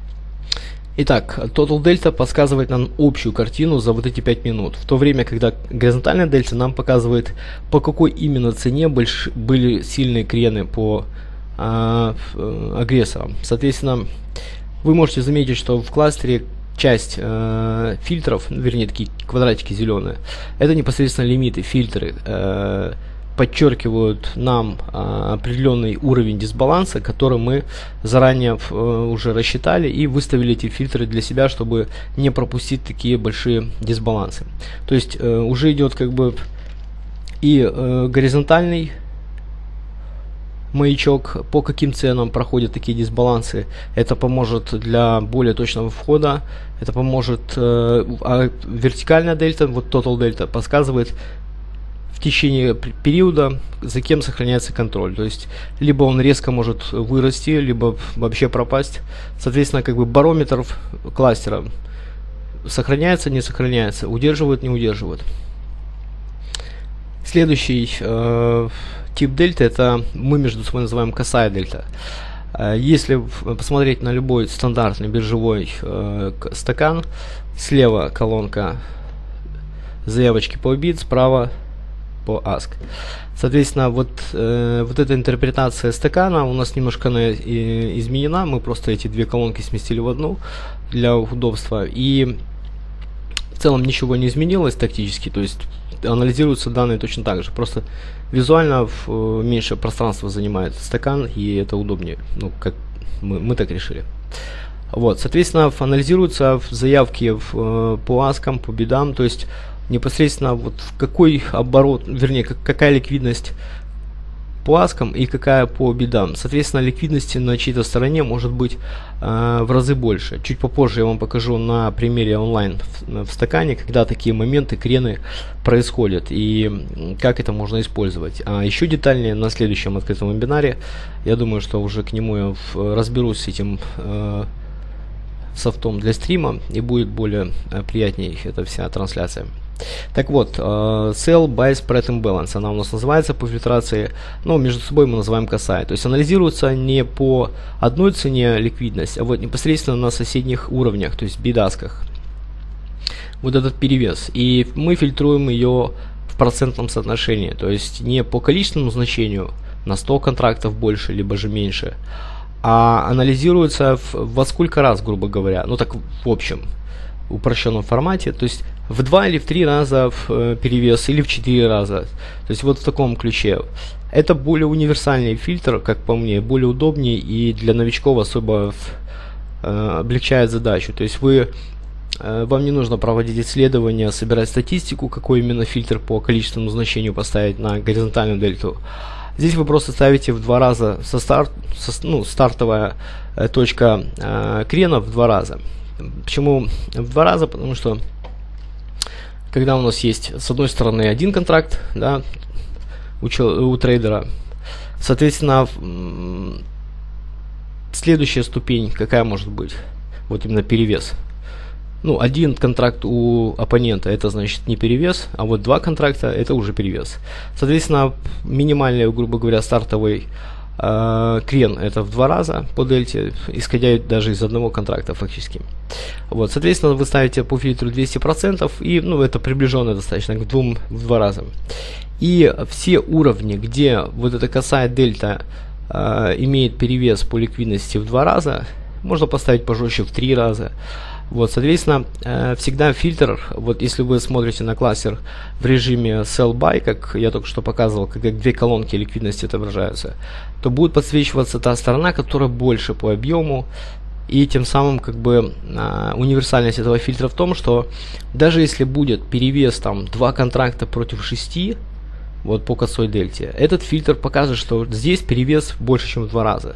Итак, Total Delta подсказывает нам общую картину за вот эти пять минут, в то время, когда горизонтальная дельта нам показывает, по какой именно цене больш, были сильные крены по а, агрессорам. Соответственно, вы можете заметить, что в кластере часть э, фильтров, вернее такие квадратики зеленые, это непосредственно лимиты, фильтры, э, подчеркивают нам э, определенный уровень дисбаланса, который мы заранее э, уже рассчитали и выставили эти фильтры для себя, чтобы не пропустить такие большие дисбалансы. То есть э, уже идет как бы и э, горизонтальный маячок, по каким ценам проходят такие дисбалансы. Это поможет для более точного входа. Это поможет, э, а вертикальная дельта, вот total дельта, подсказывает в течение периода, за кем сохраняется контроль. То есть либо он резко может вырасти, либо вообще пропасть. Соответственно, как бы барометр кластера сохраняется, не сохраняется, удерживает, не удерживает. Следующий э, тип дельты — это мы между собой называем косая дельта. Э, если посмотреть на любой стандартный биржевой э, стакан, слева колонка заявочки по бит, справа по аск. Соответственно, вот, э, вот эта интерпретация стакана у нас немножко она, и, изменена. Мы просто эти две колонки сместили в одну для удобства. И в целом ничего не изменилось тактически. То есть анализируются данные точно так же. Просто визуально в, э, меньше пространства занимает стакан, и это удобнее. Ну, как мы, мы так решили. Вот, соответственно, анализируются заявки в, э, по аскам, по бидам. То есть непосредственно вот в какой оборот, вернее, как, какая ликвидность по аскам и какая по бидам. Соответственно, ликвидности на чьей-то стороне может быть э, в разы больше. Чуть попозже я вам покажу на примере онлайн в, в стакане, когда такие моменты, крены происходят и как это можно использовать. А еще детальнее на следующем открытом вебинаре. Я думаю, что уже к нему я в, разберусь с этим э, софтом для стрима, и будет более э, приятнее эта вся трансляция. Так вот, uh, Sell, Buy, Spread Imbalance, она у нас называется по фильтрации, но между собой мы называем косая. То есть анализируется не по одной цене ликвидность, а вот непосредственно на соседних уровнях, то есть бидасках. Вот этот перевес. И мы фильтруем ее в процентном соотношении, то есть не по количественному значению, на сто контрактов больше, либо же меньше, а анализируется в, во сколько раз, грубо говоря, ну так в общем, в упрощенном формате, то есть в два или в три раза в э, перевес, или в четыре раза. То есть вот в таком ключе. Это более универсальный фильтр, как по мне, более удобнее и для новичков особо э, облегчает задачу. То есть вы, э, вам не нужно проводить исследования, собирать статистику, какой именно фильтр по количественному значению поставить на горизонтальную дельту. Здесь вы просто ставите в два раза со старт, со, ну, стартовая э, точка э, крена в два раза. Почему в два раза? Потому что когда у нас есть с одной стороны один контракт, да, у, у трейдера, соответственно, следующая ступень какая может быть? Вот именно перевес. Ну, один контракт у оппонента это значит не перевес, а вот два контракта это уже перевес. Соответственно, минимальный, грубо говоря, стартовый э, крен это в два раза по дельте, исходя даже из одного контракта фактически. Вот, соответственно, вы ставите по фильтру двести процентов, и ну, это приближенно достаточно к двум в два раза. И все уровни, где вот эта косая дельта э, имеет перевес по ликвидности в два раза, можно поставить пожестче в три раза. Вот, соответственно, э, всегда фильтр, вот если вы смотрите на кластер в режиме sell-buy, как я только что показывал, как две колонки ликвидности отображаются, то будет подсвечиваться та сторона, которая больше по объему, и тем самым как бы э, универсальность этого фильтра в том, что даже если будет перевес там два контракта против шести, вот по косой дельте, этот фильтр покажет, что здесь перевес больше, чем в два раза.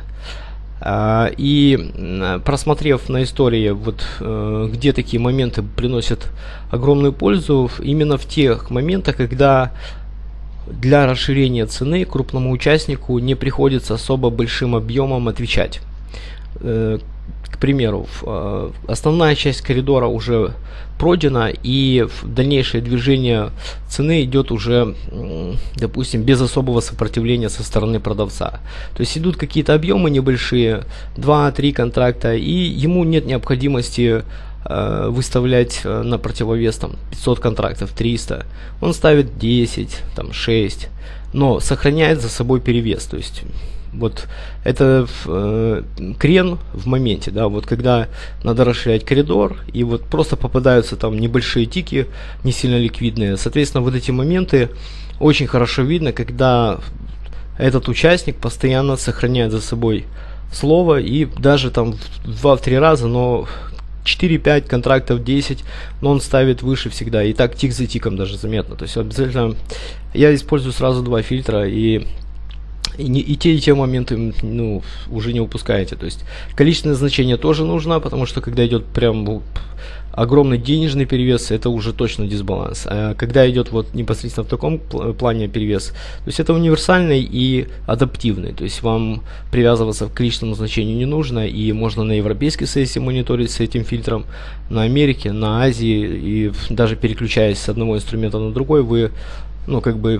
И просмотрев на истории, вот, где такие моменты приносят огромную пользу, именно в тех моментах, когда для расширения цены крупному участнику не приходится особо большим объемом отвечать. К примеру, основная часть коридора уже пройдена, и дальнейшее движение цены идет уже, допустим, без особого сопротивления со стороны продавца. То есть идут какие-то объемы небольшие, два-три контракта, и ему нет необходимости э, выставлять на противовес там, пятьсот контрактов, триста. Он ставит десять, там, шесть, но сохраняет за собой перевес. То есть вот это э, крен в моменте, да, вот когда надо расширять коридор, и вот просто попадаются там небольшие тики, не сильно ликвидные. Соответственно, вот эти моменты очень хорошо видно, когда этот участник постоянно сохраняет за собой слово, и даже там в два-три раза, но четыре-пять контрактов, десять, но он ставит выше всегда. И так тик за тиком даже заметно. То есть обязательно я использую сразу два фильтра, и И, не, и те, и те моменты ну, уже не упускаете. То есть количественное значение тоже нужно, потому что когда идет прям огромный денежный перевес, это уже точно дисбаланс. А когда идет вот непосредственно в таком плане перевес, то есть это универсальный и адаптивный. То есть вам привязываться к количественному значению не нужно, и можно на европейской сессии мониторить с этим фильтром, на Америке, на Азии, и даже переключаясь с одного инструмента на другой, вы ну как бы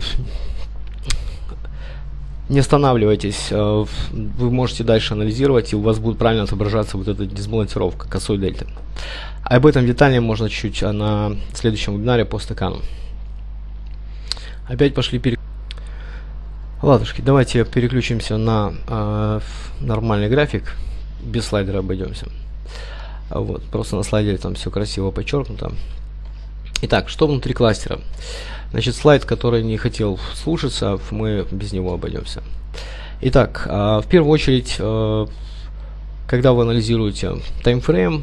не останавливайтесь, вы можете дальше анализировать, и у вас будет правильно отображаться вот эта дисбалансировка косой дельты. Об этом детальнее можно чуть-чуть на следующем вебинаре по стакану. Опять пошли перек... Ладушки, давайте переключимся на э, нормальный график, без слайдера обойдемся. Вот, просто на слайдере там все красиво подчеркнуто. Итак, что внутри кластера? Значит, слайд, который не хотел слушаться, мы без него обойдемся. Итак, в первую очередь, когда вы анализируете таймфрейм,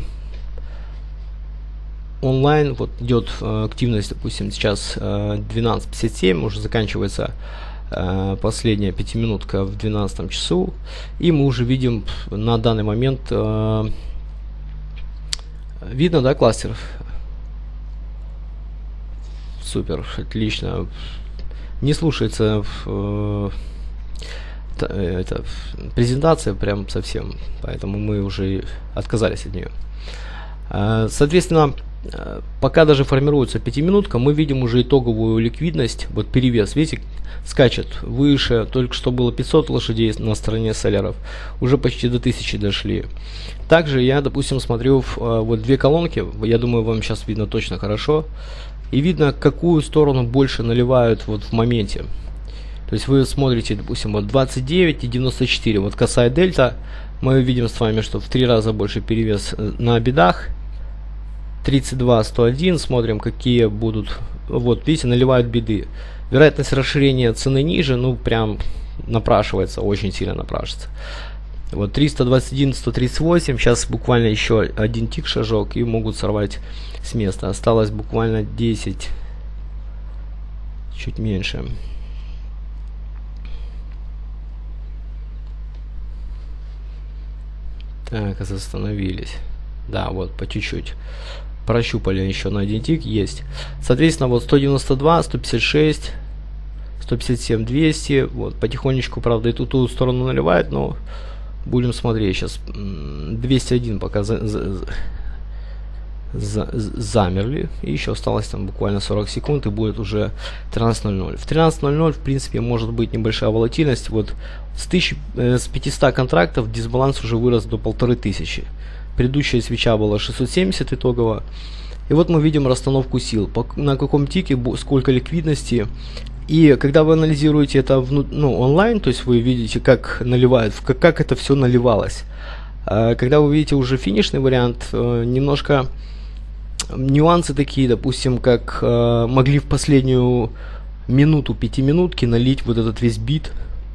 онлайн, вот идет активность, допустим, сейчас двенадцать пятьдесят семь, уже заканчивается последняя пятиминутка в двенадцатом часу, и мы уже видим на данный момент, видно, да, кластер? Супер, отлично. Не слушается э, это, презентация прям совсем, поэтому мы уже отказались от нее. Э, соответственно, э, пока даже формируется пятиминутка, мы видим уже итоговую ликвидность, вот перевес, видите, скачет выше, только что было пятьсот лошадей на стороне селлеров, уже почти до тысячи дошли. Также я, допустим, смотрю в, э, вот две колонки, я думаю, вам сейчас видно точно хорошо. И видно, какую сторону больше наливают вот в моменте. То есть вы смотрите, допустим, вот двадцать девять и девяносто четыре, вот косая дельта, мы видим с вами, что в три раза больше перевес на бедах. тридцать два сто один, смотрим, какие будут, вот видите, наливают беды. Вероятность расширения цены ниже, ну прям напрашивается, очень сильно напрашивается. Вот триста двадцать один сто тридцать восемь, сейчас буквально еще один тик шажок и могут сорвать с места. Осталось буквально десять, чуть меньше. Так, остановились. Да, вот по чуть-чуть. прощупали еще на один тик, есть. Соответственно, вот сто девяносто два, сто пятьдесят шесть, сто пятьдесят семь, двести, вот, потихонечку, правда, и ту, ту сторону наливает, но будем смотреть сейчас. двести один пока за, за, за, замерли, и еще осталось там буквально сорок секунд, и будет уже тринадцать ноль ноль. В тринадцать ноль ноль, в принципе, может быть небольшая волатильность, вот, с, тысячи, э, с пятисот контрактов дисбаланс уже вырос до полторы тысячи. Предыдущая свеча была шестьсот семьдесят итогово. И вот мы видим расстановку сил, по, на каком тике, сколько ликвидности. И когда вы анализируете это вну, ну, онлайн, то есть вы видите, как наливают, как, как это все наливалось. А когда вы видите уже финишный вариант, немножко нюансы такие, допустим, как э, могли в последнюю минуту пятиминутки налить вот этот весь бит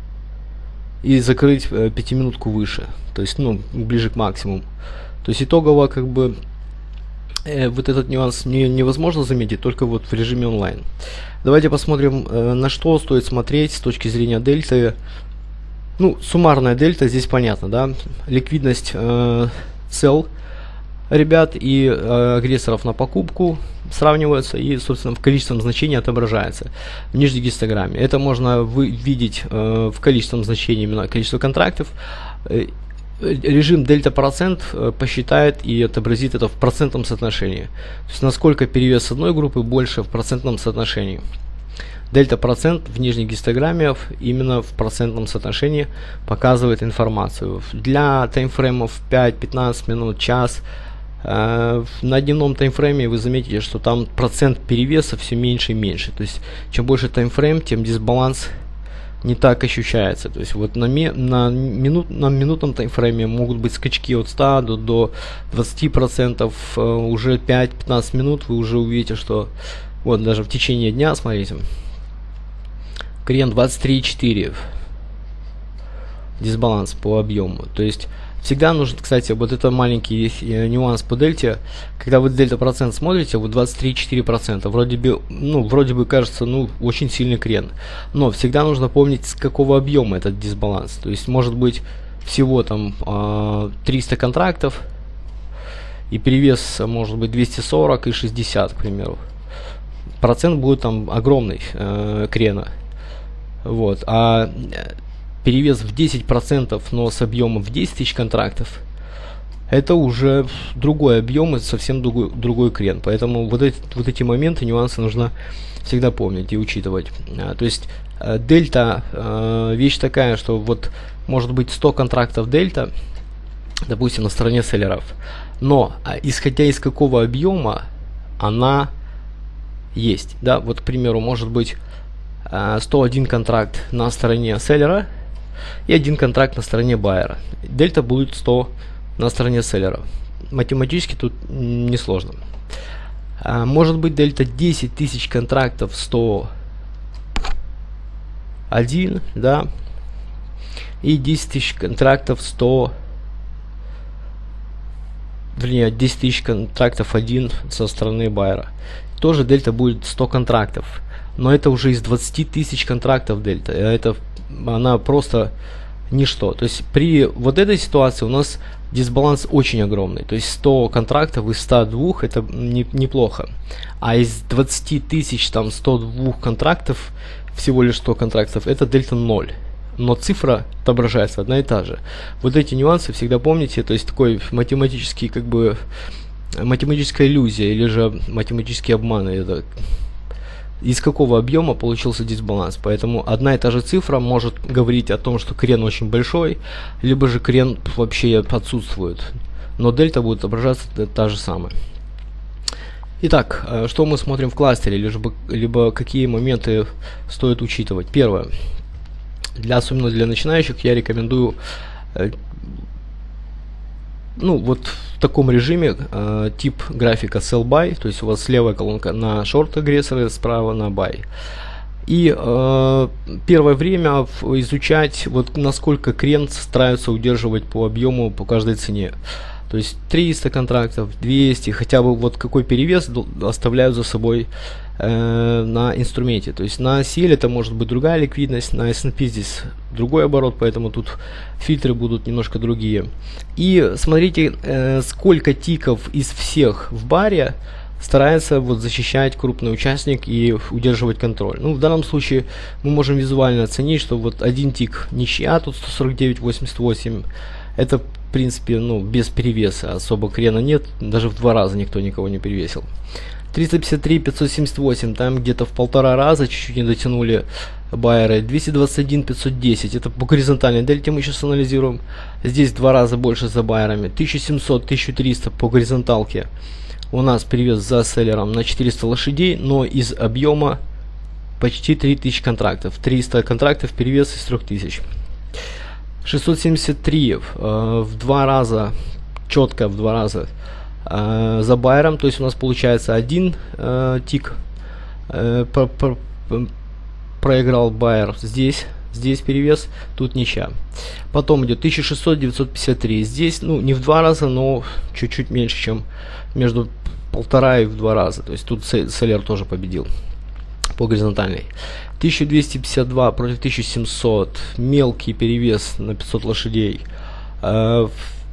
и закрыть э, пятиминутку выше, то есть, ну, ближе к максимуму. То есть итогово, как бы, э, вот этот нюанс не, невозможно заметить только вот в режиме онлайн. Давайте посмотрим, э, на что стоит смотреть с точки зрения дельты. Ну, суммарная дельта здесь понятно, да, ликвидность э, сел ребят и э, агрессоров на покупку сравниваются и, собственно, в количественном значении отображается в нижней гистограмме. Это можно вы видеть э, в количественном значении, именно количество контрактов. Э, режим дельта процент э, посчитает и отобразит это в процентном соотношении. То есть насколько перевес одной группы больше в процентном соотношении. Дельта процент в нижней гистограмме именно в процентном соотношении показывает информацию. Для таймфреймов пять-пятнадцать минут, час. Uh, на дневном таймфрейме вы заметите, что там процент перевеса все меньше и меньше. То есть чем больше таймфрейм, тем дисбаланс не так ощущается. То есть вот на, ми на, минут на минутном таймфрейме могут быть скачки от ста до, до двадцати процентов. Uh, уже пять-пятнадцать минут вы уже увидите, что вот даже в течение дня, смотрите, крен двадцать три и четыре дисбаланс по объему. То есть всегда нужен, кстати, вот это маленький э, нюанс по дельте. Когда вы дельта процент смотрите, вот двадцать три и четыре процента, вроде бы, ну, вроде бы кажется, ну, очень сильный крен. Но всегда нужно помнить, с какого объема этот дисбаланс. То есть может быть всего там э, триста контрактов, и перевес может быть двести сорок и шестьдесят, к примеру. Процент будет там огромный э, крена. Вот. А перевес в десять процентов, но с объемом в десять тысяч контрактов, это уже другой объем и совсем другой, другой крен. Поэтому вот эти, вот эти моменты, нюансы нужно всегда помнить и учитывать. А, то есть а, дельта, а, вещь такая, что вот может быть сто контрактов дельта, допустим, на стороне селлеров, но а, исходя из какого объема она есть. Да? Вот, к примеру, может быть а, сто один контракт на стороне селлера и один контракт на стороне байера. Дельта будет сто на стороне селлера. Математически тут несложно. А, может быть дельта десять тысяч контрактов сто один, да, и десять тысяч контрактов сто, вернее, десять тысяч контрактов один со стороны байера. Тоже дельта будет сто контрактов. Но это уже из двадцати тысяч контрактов дельта. Это она просто ничто. То есть при вот этой ситуации у нас дисбаланс очень огромный. То есть сто контрактов из ста двух это не, неплохо. А из двадцати тысяч там сто двух контрактов, всего лишь сто контрактов, это дельта ноль. Но цифра отображается одна и та же. Вот эти нюансы всегда помните. То есть такой математический, как бы, математическая иллюзия или же математический обман. Это из какого объема получился дисбаланс. Поэтому одна и та же цифра может говорить о том, что крен очень большой, либо же крен вообще отсутствует. Но дельта будет отображаться та же самая. Итак, что мы смотрим в кластере, либо, либо какие моменты стоит учитывать. Первое. Для, особенно для начинающих, я рекомендую ну вот в таком режиме э, тип графика sell buy, то есть у вас левая колонка на short агрессоры, справа на buy. И э, первое время изучать, вот насколько крен стараются удерживать по объему, по каждой цене. То есть триста контрактов, двести, хотя бы вот какой перевес оставляют за собой э, на инструменте. То есть на си эл это может быть другая ликвидность, на эс энд пи здесь другой оборот, поэтому тут фильтры будут немножко другие. И смотрите, э, сколько тиков из всех в баре старается вот защищать крупный участник и удерживать контроль. Ну, в данном случае мы можем визуально оценить, что вот один тик ничья, тут сто сорок девять восемьдесят восемь. Это, в принципе, ну, без перевеса, особо крена нет, даже в два раза никто никого не перевесил. триста пятьдесят три пятьсот семьдесят восемь, там где-то в полтора раза чуть-чуть не дотянули байеры. двести двадцать один пятьсот десять, это по горизонтальной дельте мы сейчас анализируем. Здесь в два раза больше за байерами. тысяча семьсот тысяча триста по горизонталке. У нас перевес за селлером на четыреста лошадей, но из объема почти три тысячи контрактов. триста контрактов перевес из трех тысяч. шестьсот семьдесят три э, в два раза, четко в два раза э, за байером. То есть у нас получается один э, тик э, про, про, проиграл байер здесь. Здесь перевес, тут ничья. Потом идет тысяча шестьсот девятьсот пятьдесят три. Здесь, ну, не в два раза, но чуть-чуть меньше, чем между полтора и в два раза. То есть тут селлер тоже победил по горизонтальной. тысяча двести пятьдесят два против тысяча семьсот. Мелкий перевес на пятьсот лошадей. Э,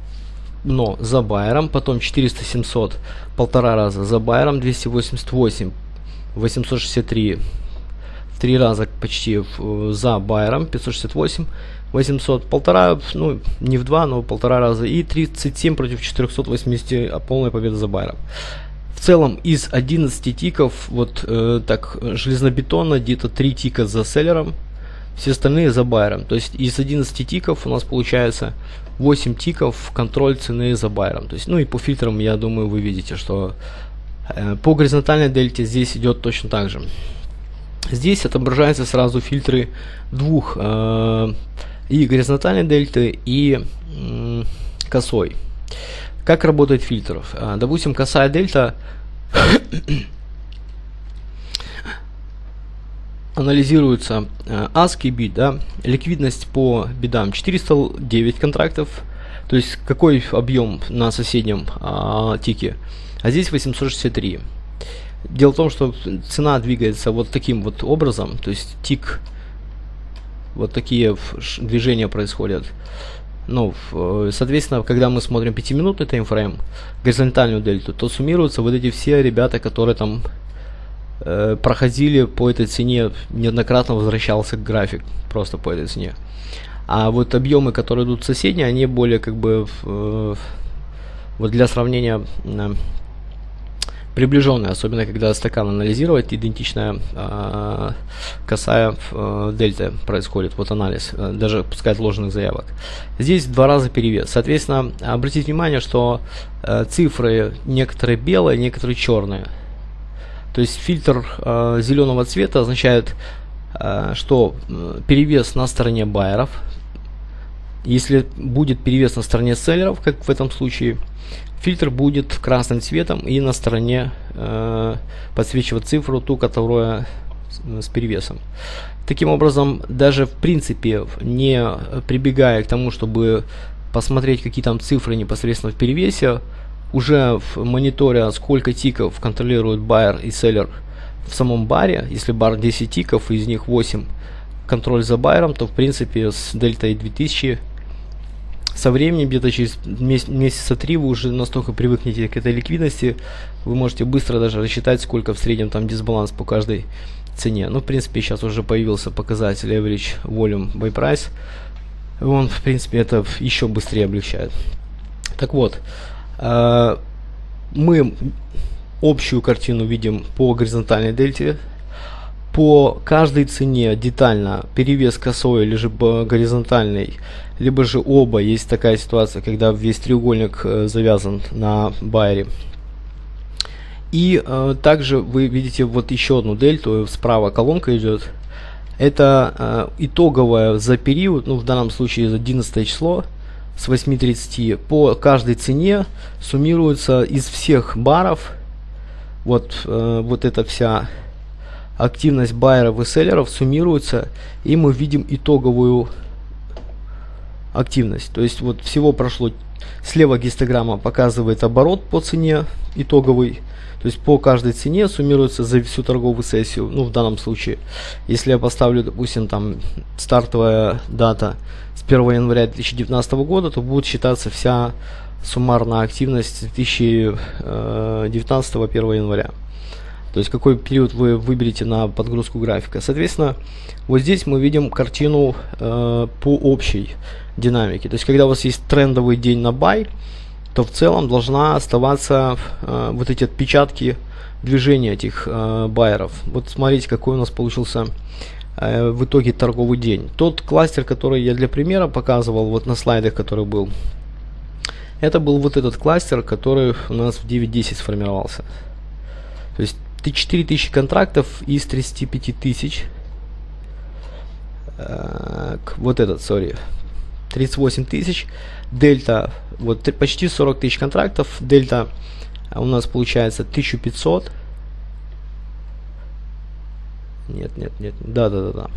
но за байером. Потом четыреста семьсот. Полтора раза за байером. двести восемьдесят восемь. восемьсот шестьдесят три. В три раза почти в, за байером. пятьсот шестьдесят восемь. восемьсот. Полтора, ну не в два, но полтора раза. И тридцать семь против четырехсот восьмидесяти. А полная победа за байером. В целом из одиннадцати тиков, вот э, так железнобетонно, где-то три тика за селлером, все остальные за байером. То есть из одиннадцати тиков у нас получается восемь тиков контроль цены за байером. То есть, ну и по фильтрам, я думаю, вы видите, что э, по горизонтальной дельте здесь идет точно так же. Здесь отображаются сразу фильтры двух э, и горизонтальной дельты, и э, косой. Как работает фильтр? Э, допустим, косая дельта анализируется э, аски бит, да, ликвидность по бидам четыреста девять контрактов, то есть какой объем на соседнем э, тике, а здесь восемьсот шестьдесят три. Дело в том, что цена двигается вот таким вот образом, то есть тик, вот такие движения происходят. Ну, соответственно, когда мы смотрим пятиминутный таймфрейм, горизонтальную дельту, то суммируются вот эти все ребята, которые там э, проходили по этой цене, неоднократно возвращался график просто по этой цене. А вот объемы, которые идут соседние, они более как бы э, вот для сравнения э, приближенные, особенно когда стакан анализировать, идентичная э, косая э, дельта происходит, вот анализ, э, даже пускай отложенных заявок. Здесь в два раза перевес. Соответственно, обратите внимание, что э, цифры некоторые белые, некоторые черные. То есть фильтр э, зеленого цвета означает, э, что перевес на стороне байеров. Если будет перевес на стороне селлеров, как в этом случае, фильтр будет красным цветом и на стороне э, подсвечивать цифру, ту, которая с, с перевесом. Таким образом, даже в принципе, не прибегая к тому, чтобы посмотреть, какие там цифры непосредственно в перевесе, уже в мониторе, сколько тиков контролирует байер и селлер в самом баре, если бар десять тиков, из них восемь контроль за байером, то в принципе с дельтой две тысячи со временем, где-то через месяц, месяца три, вы уже настолько привыкнете к этой ликвидности, вы можете быстро даже рассчитать, сколько в среднем там дисбаланс по каждой цене. Ну, в принципе, сейчас уже появился показатель Average Volume by Price. Он, в принципе, это еще быстрее облегчает. Так вот, э, мы общую картину видим по горизонтальной дельте. По каждой цене детально перевес косой, либо горизонтальный, либо же оба. Есть такая ситуация, когда весь треугольник э, завязан на байере. И э, также вы видите вот еще одну дельту, справа колонка идет. Это э, итоговая за период, ну в данном случае за одиннадцатое число с восьми тридцати. По каждой цене суммируется из всех баров вот, э, вот эта вся активность байеров и селлеров суммируется, и мы видим итоговую активность. То есть вот всего прошло, слева гистограмма показывает оборот по цене итоговый. То есть по каждой цене суммируется за всю торговую сессию. Ну, в данном случае, если я поставлю, допустим, там стартовая дата с первого января две тысячи девятнадцатого года, то будет считаться вся суммарная активность две тысячи девятнадцатого по первое января. То есть какой период вы выберете на подгрузку графика. Соответственно, вот здесь мы видим картину э, по общей динамике. То есть когда у вас есть трендовый день на бай, то в целом должна оставаться э, вот эти отпечатки движения этих э, байеров. Вот смотрите, какой у нас получился э, в итоге торговый день. Тот кластер, который я для примера показывал вот на слайдах, который был, это был вот этот кластер, который у нас в девять десять сформировался. То есть четыре тысячи контрактов из тридцати пяти тысяч. Э, вот этот, сори. тридцать восемь тысяч. Дельта, вот почти сорок тысяч контрактов. Дельта у нас получается тысяча пятьсот. Нет, нет, нет. Да, да, да, да.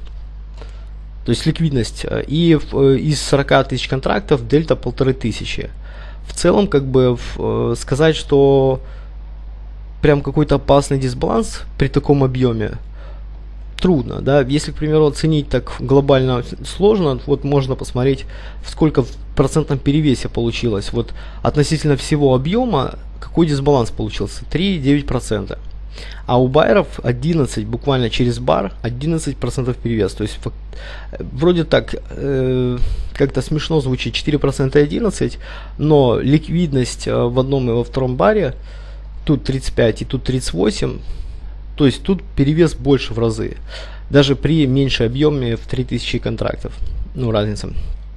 То есть ликвидность. И в, из сорока тысяч контрактов дельта полторы тысячи. В целом, как бы в, сказать, что прям какой-то опасный дисбаланс при таком объеме трудно, да. Если, к примеру, оценить так глобально сложно, вот можно посмотреть, сколько в процентном перевесе получилось. Вот относительно всего объема, какой дисбаланс получился? три и девять десятых процента. А у байеров одиннадцать, буквально через бар, одиннадцать процентов перевес. То есть вроде так э, как-то смешно звучит, четыре процента и одиннадцать, но ликвидность э, в одном и во втором баре, тут тридцать пять и тут тридцать восемь, то есть тут перевес больше в разы, даже при меньшем объеме в три тысячи контрактов, ну, разница.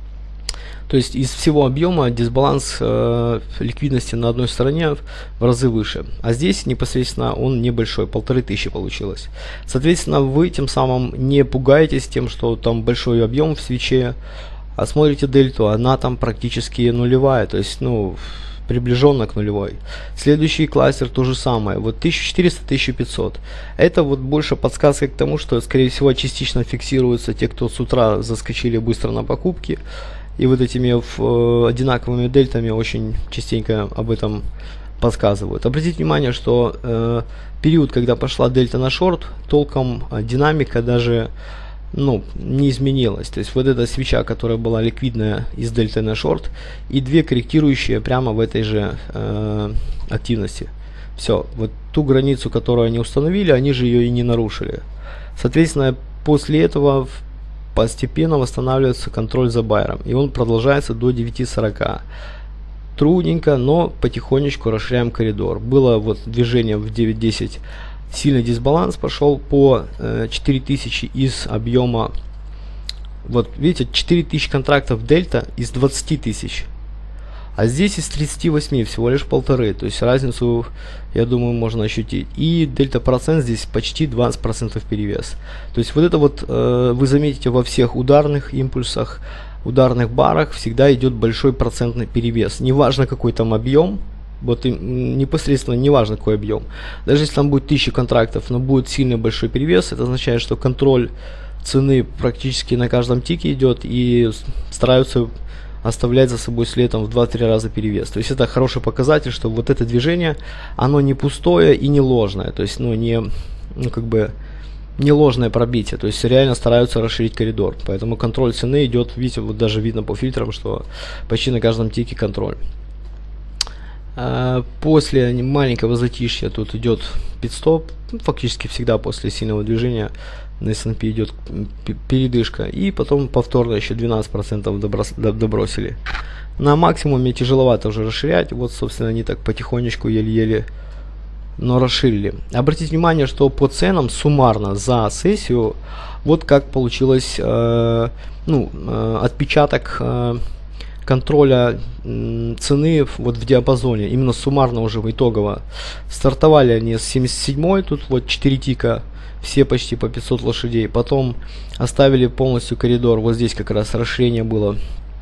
То есть из всего объема дисбаланс э, ликвидности на одной стороне в разы выше, а здесь непосредственно он небольшой, полторы тысячи получилось. Соответственно, вы тем самым не пугаетесь тем, что там большой объем в свече, а смотрите дельту, она там практически нулевая, то есть, ну, приближенно к нулевой. Следующий кластер то же самое, вот тысяча четыреста — тысяча пятьсот. Это вот больше подсказка к тому, что, скорее всего, частично фиксируются те, кто с утра заскочили быстро на покупки, и вот этими в, одинаковыми дельтами очень частенько об этом подсказывают. Обратите внимание, что э, период, когда пошла дельта на шорт, толком э, динамика даже, ну, не изменилась. То есть вот эта свеча, которая была ликвидная из дельты на шорт, и две корректирующие прямо в этой же э, активности. Все, вот ту границу, которую они установили, они же ее и не нарушили. Соответственно, после этого постепенно восстанавливается контроль за байером, и он продолжается до девяти сорока. Трудненько, но потихонечку расширяем коридор. Было вот движение в девять десять, сильный дисбаланс пошел по э, четыре тысячи из объема. Вот видите, четыре тысячи контрактов дельта из двадцати тысяч, а здесь из тридцати восьми всего лишь полторы, то есть разницу, я думаю, можно ощутить. И дельта процент здесь почти двадцать процентов перевес. То есть вот это вот э, вы заметите во всех ударных импульсах, ударных барах всегда идет большой процентный перевес. Неважно какой там объем, вот непосредственно неважно какой объем. Даже если там будет тысяча контрактов, но будет сильно большой перевес, это означает, что контроль цены практически на каждом тике идет и стараются оставлять за собой следом в два-три раза перевес. То есть это хороший показатель, что вот это движение, оно не пустое и не ложное. То есть, ну, не, ну, как бы, не ложное пробитие. То есть реально стараются расширить коридор. Поэтому контроль цены идет, видите, вот даже видно по фильтрам, что почти на каждом тике контроль. А после маленького затишья тут идет пит-стоп. Фактически всегда после сильного движения на эс энд пи идет передышка, и потом повторно еще двенадцать процентов добросили. На максимуме тяжеловато уже расширять, вот, собственно, они так потихонечку, еле-еле, но расширили. Обратите внимание, что по ценам суммарно за сессию вот как получилось э, ну, э, отпечаток э, контроля э, цены вот в диапазоне, именно суммарно уже итогово. Стартовали они с семьдесят седьмой, тут вот четыре тика, все почти по пятьсот лошадей. Потом оставили полностью коридор. Вот здесь как раз расширение было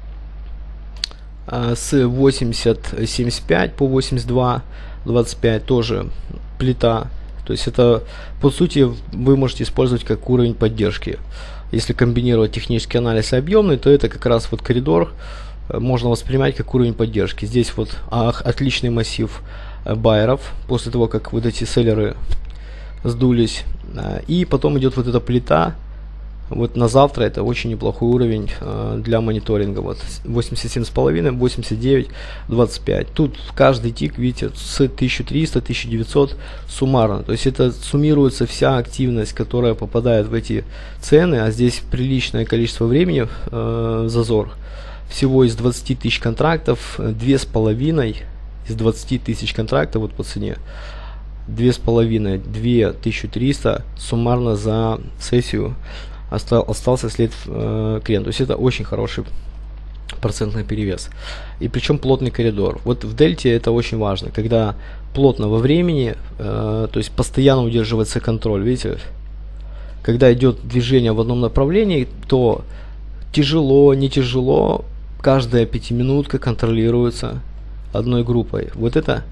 а, с восемьдесят семьдесят пять по восемьдесят два двадцать пять, тоже плита. То есть это, по сути, вы можете использовать как уровень поддержки. если комбинировать технический анализ и объемный, то это как раз вот коридор можно воспринимать как уровень поддержки. Здесь вот ах, отличный массив байеров после того, как вот эти селлеры сдулись. И потом идет вот эта плита. Вот на завтра это очень неплохой уровень э, для мониторинга. Вот восемьдесят семь с половиной, восемьдесят девять, двадцать пять. Тут каждый тик, видите, с тысяча триста, тысяча девятьсот суммарно. То есть это суммируется вся активность, которая попадает в эти цены. А здесь приличное количество времени, э, зазор. Всего из двадцати тысяч контрактов две с половиной из двадцати тысяч контрактов вот по цене. Две с половиной, две тысячи триста суммарно за сессию остал, остался след э, клиент. То есть это очень хороший процентный перевес. И причем плотный коридор. Вот в дельте это очень важно, когда плотно во времени, э, то есть постоянно удерживается контроль. Видите, когда идет движение в одном направлении, то тяжело, не тяжело, каждая пятиминутка контролируется одной группой. Вот это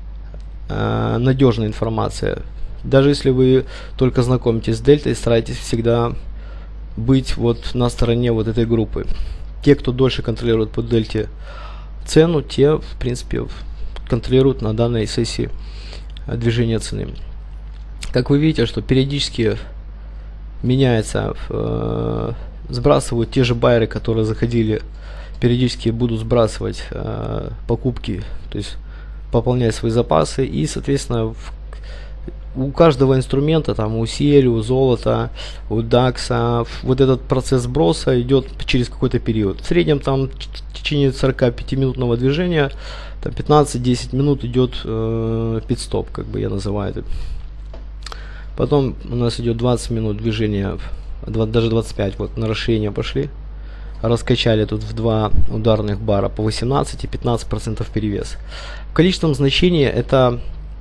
э, надежная информация. Даже если вы только знакомитесь с дельтой, старайтесь всегда быть вот на стороне вот этой группы. Те, кто дольше контролирует по дельте цену, те в принципе контролируют на данной сессии движение цены. Как вы видите, что периодически меняется, э, сбрасывают те же байеры, которые заходили, периодически будут сбрасывать э, покупки, то есть пополнять свои запасы, и соответственно в у каждого инструмента, там у си эл, у золота, у дакса, вот этот процесс сброса идет через какой-то период. В среднем там в течение сорока пяти минутного движения пятнадцать-десять минут идет э, пит-стоп, как бы я называю это. Потом у нас идет двадцать минут движения, даже двадцать пять, вот на расширение пошли. Раскачали тут в два ударных бара по восемнадцать и пятнадцать процентов перевес. В количественном значении это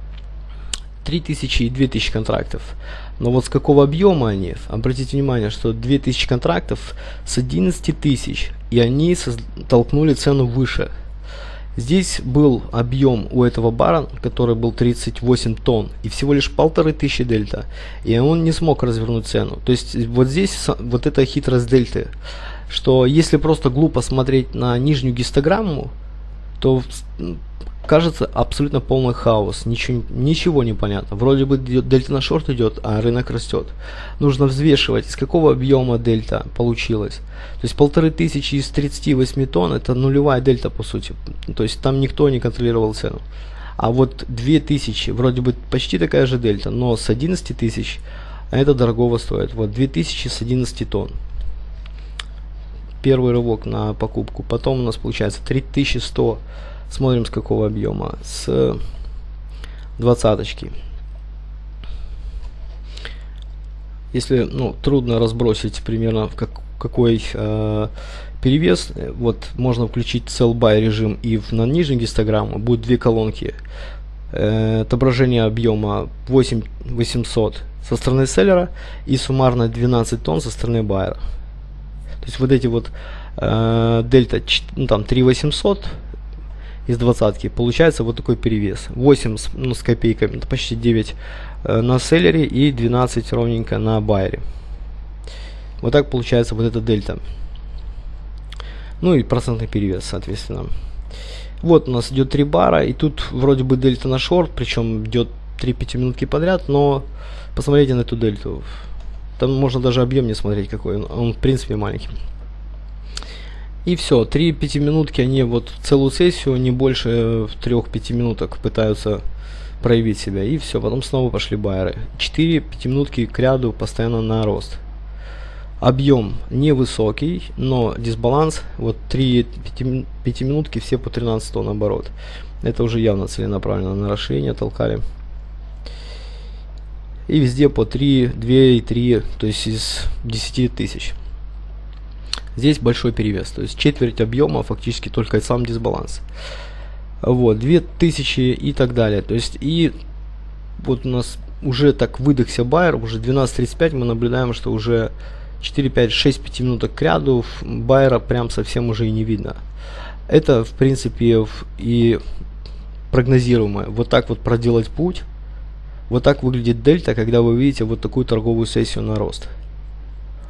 три тысячи и две тысячи контрактов. Но вот с какого объема они? Обратите внимание, что две тысячи контрактов с одиннадцати тысяч, и они толкнули цену выше. Здесь был объем у этого бара, который был тридцать восемь тонн, и всего лишь полторы тысячи дельта, и он не смог развернуть цену. То есть вот здесь вот эта хитрость дельты, что если просто глупо смотреть на нижнюю гистограмму, то кажется абсолютно полный хаос, ничего, ничего не понятно. Вроде бы дельта на шорт идет, а рынок растет. Нужно взвешивать, из какого объема дельта получилось. То есть полторы тысячи из тридцати восьми тонн это нулевая дельта по сути. То есть там никто не контролировал цену. А вот две тысячи, вроде бы почти такая же дельта, но с одиннадцати тысяч это дорогого стоит. Вот две тысячи с одиннадцати тонн. Первый рывок на покупку. Потом у нас получается три тысячи сто. Смотрим с какого объема. С двадцаточки. Если ну, трудно разбросить примерно в как, какой э, перевес, вот можно включить sell buy режим, и в, на нижней гистограмме будет две колонки. Э, отображение объема восемь тысяч восемьсот со стороны селлера и суммарно двенадцать тонн со стороны байера. То есть вот эти вот э, дельта, ну, там три тысячи восемьсот из двадцатки, получается вот такой перевес. восемь с, ну, с копейками, это почти девять э, на селлере и двенадцать ровненько на байере. Вот так получается вот эта дельта. Ну и процентный перевес, соответственно. Вот у нас идет три бара, и тут вроде бы дельта на шорт, причем идет три пятиминутки подряд, но посмотрите на эту дельту. Там можно даже объем не смотреть какой, он, он в принципе маленький. И все, три пятиминутки, они вот целую сессию, не больше трех пятиминуток пытаются проявить себя. И все, потом снова пошли байеры. четыре пятиминутки к ряду постоянно на рост. Объем невысокий, но дисбаланс. Вот три пятиминутки все по тринадцать тонн оборот. Это уже явно целенаправленно на расширение толкали. И везде по три, две и три, то есть из десяти тысяч. Здесь большой перевес, то есть четверть объема фактически только сам дисбаланс. Вот, две тысячи и так далее. То есть и вот у нас уже так выдохся байер, уже двенадцать тридцать пять мы наблюдаем, что уже четыре, пять, шесть пятиминуток к ряду байера прям совсем уже и не видно. Это в принципе и прогнозируемо. Вот так вот проделать путь. Вот так выглядит дельта, когда вы видите вот такую торговую сессию на рост.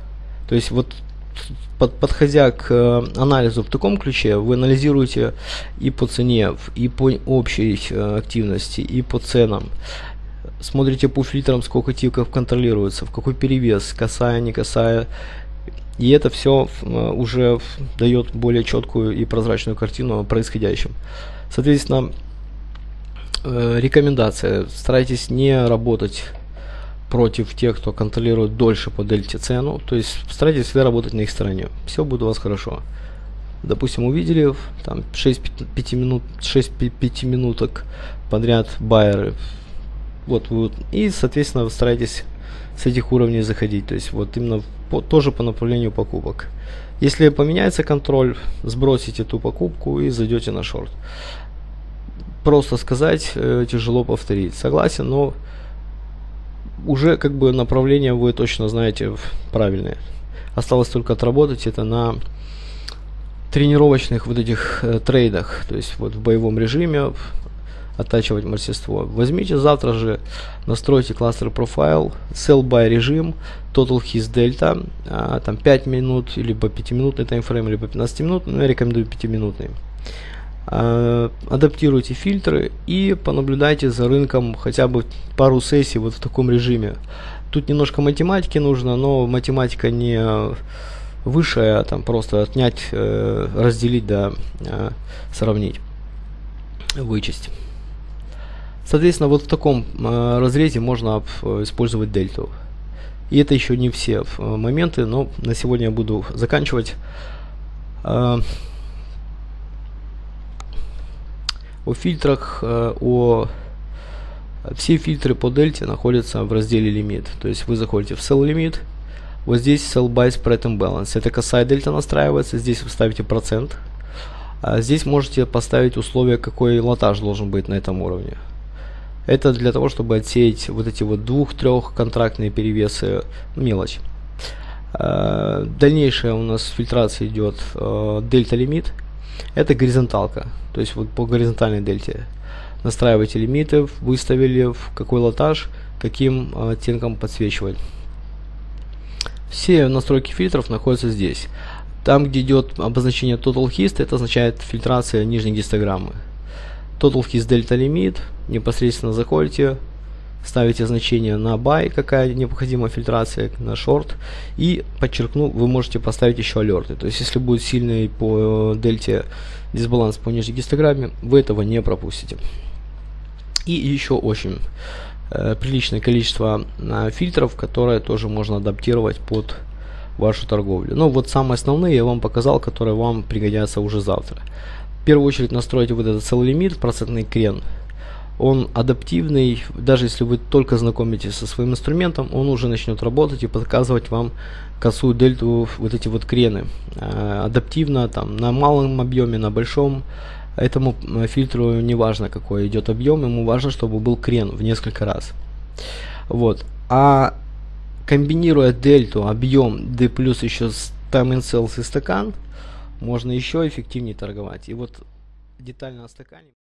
То есть вот под, подходя к э, анализу в таком ключе, вы анализируете и по цене, и по общей э, активности, и по ценам. Смотрите по фильтрам, сколько тиков контролируется, в какой перевес, касая, не касая. И это все уже дает более четкую и прозрачную картину о происходящем. Соответственно, э, рекомендация: старайтесь не работать против тех, кто контролирует дольше по дельте цену. То есть старайтесь всегда работать на их стороне. Все будет у вас хорошо. Допустим, увидели там шесть минут, шесть пятиминуток подряд байеры. Вот, вот. И, соответственно, вы стараетесь с этих уровней заходить. То есть вот именно по, тоже по направлению покупок. Если поменяется контроль, сбросите ту покупку и зайдете на шорт. Просто сказать, э, тяжело повторить. Согласен, но уже как бы направление вы точно знаете правильное. Осталось только отработать это на тренировочных вот этих э, трейдах. То есть вот в боевом режиме оттачивать мастерство. Возьмите завтра же, настройте кластер профайл, sell by режим, total his delta, а, там пять минут, либо пятиминутный таймфрейм, либо пятнадцать минут, но я рекомендую пятиминутный. А, адаптируйте фильтры и понаблюдайте за рынком хотя бы пару сессий вот в таком режиме. Тут немножко математики нужно, но математика не высшая, а там просто отнять, э, разделить, да, э, сравнить, вычесть. Соответственно, вот в таком э, разрезе можно э, использовать дельту. И это еще не все э, моменты, но на сегодня я буду заканчивать. Э, о фильтрах, э, о все фильтры по дельте находятся в разделе лимит. То есть вы заходите в sell limit, вот здесь sell by spread imbalance. Это косая дельта настраивается, здесь вы ставите процент. А здесь можете поставить условие, какой лотаж должен быть на этом уровне. Это для того, чтобы отсеять вот эти вот двух-трех контрактные перевесы, мелочь. Э, дальнейшая у нас фильтрация идет э, дельта лимит. Это горизонталка, то есть вот по горизонтальной дельте. Настраиваете лимиты, выставили в какой лотаж, каким э, оттенком подсвечивать. Все настройки фильтров находятся здесь. Там, где идет обозначение Total Hist, это означает фильтрация нижней гистограммы. Total Hist Delta Limit, непосредственно заходите, ставите значение на Buy, какая необходима фильтрация, на Short, и, подчеркну, вы можете поставить еще алерты. То есть, если будет сильный по дельте дисбаланс по нижней гистограмме, вы этого не пропустите. И еще очень э, приличное количество э, фильтров, которые тоже можно адаптировать под вашу торговлю. Но вот самые основные я вам показал, которые вам пригодятся уже завтра. В первую очередь настройте вот этот sell limit, процентный крен. Он адаптивный, даже если вы только знакомитесь со своим инструментом, он уже начнет работать и показывать вам косую дельту, вот эти вот крены. Э, адаптивно, там, на малом объеме, на большом. Этому фильтру не важно, какой идет объем, ему важно, чтобы был крен в несколько раз. Вот. А комбинируя дельту, объем, да плюс еще time in sales и стакан, можно еще эффективнее торговать. И вот детально о стакане.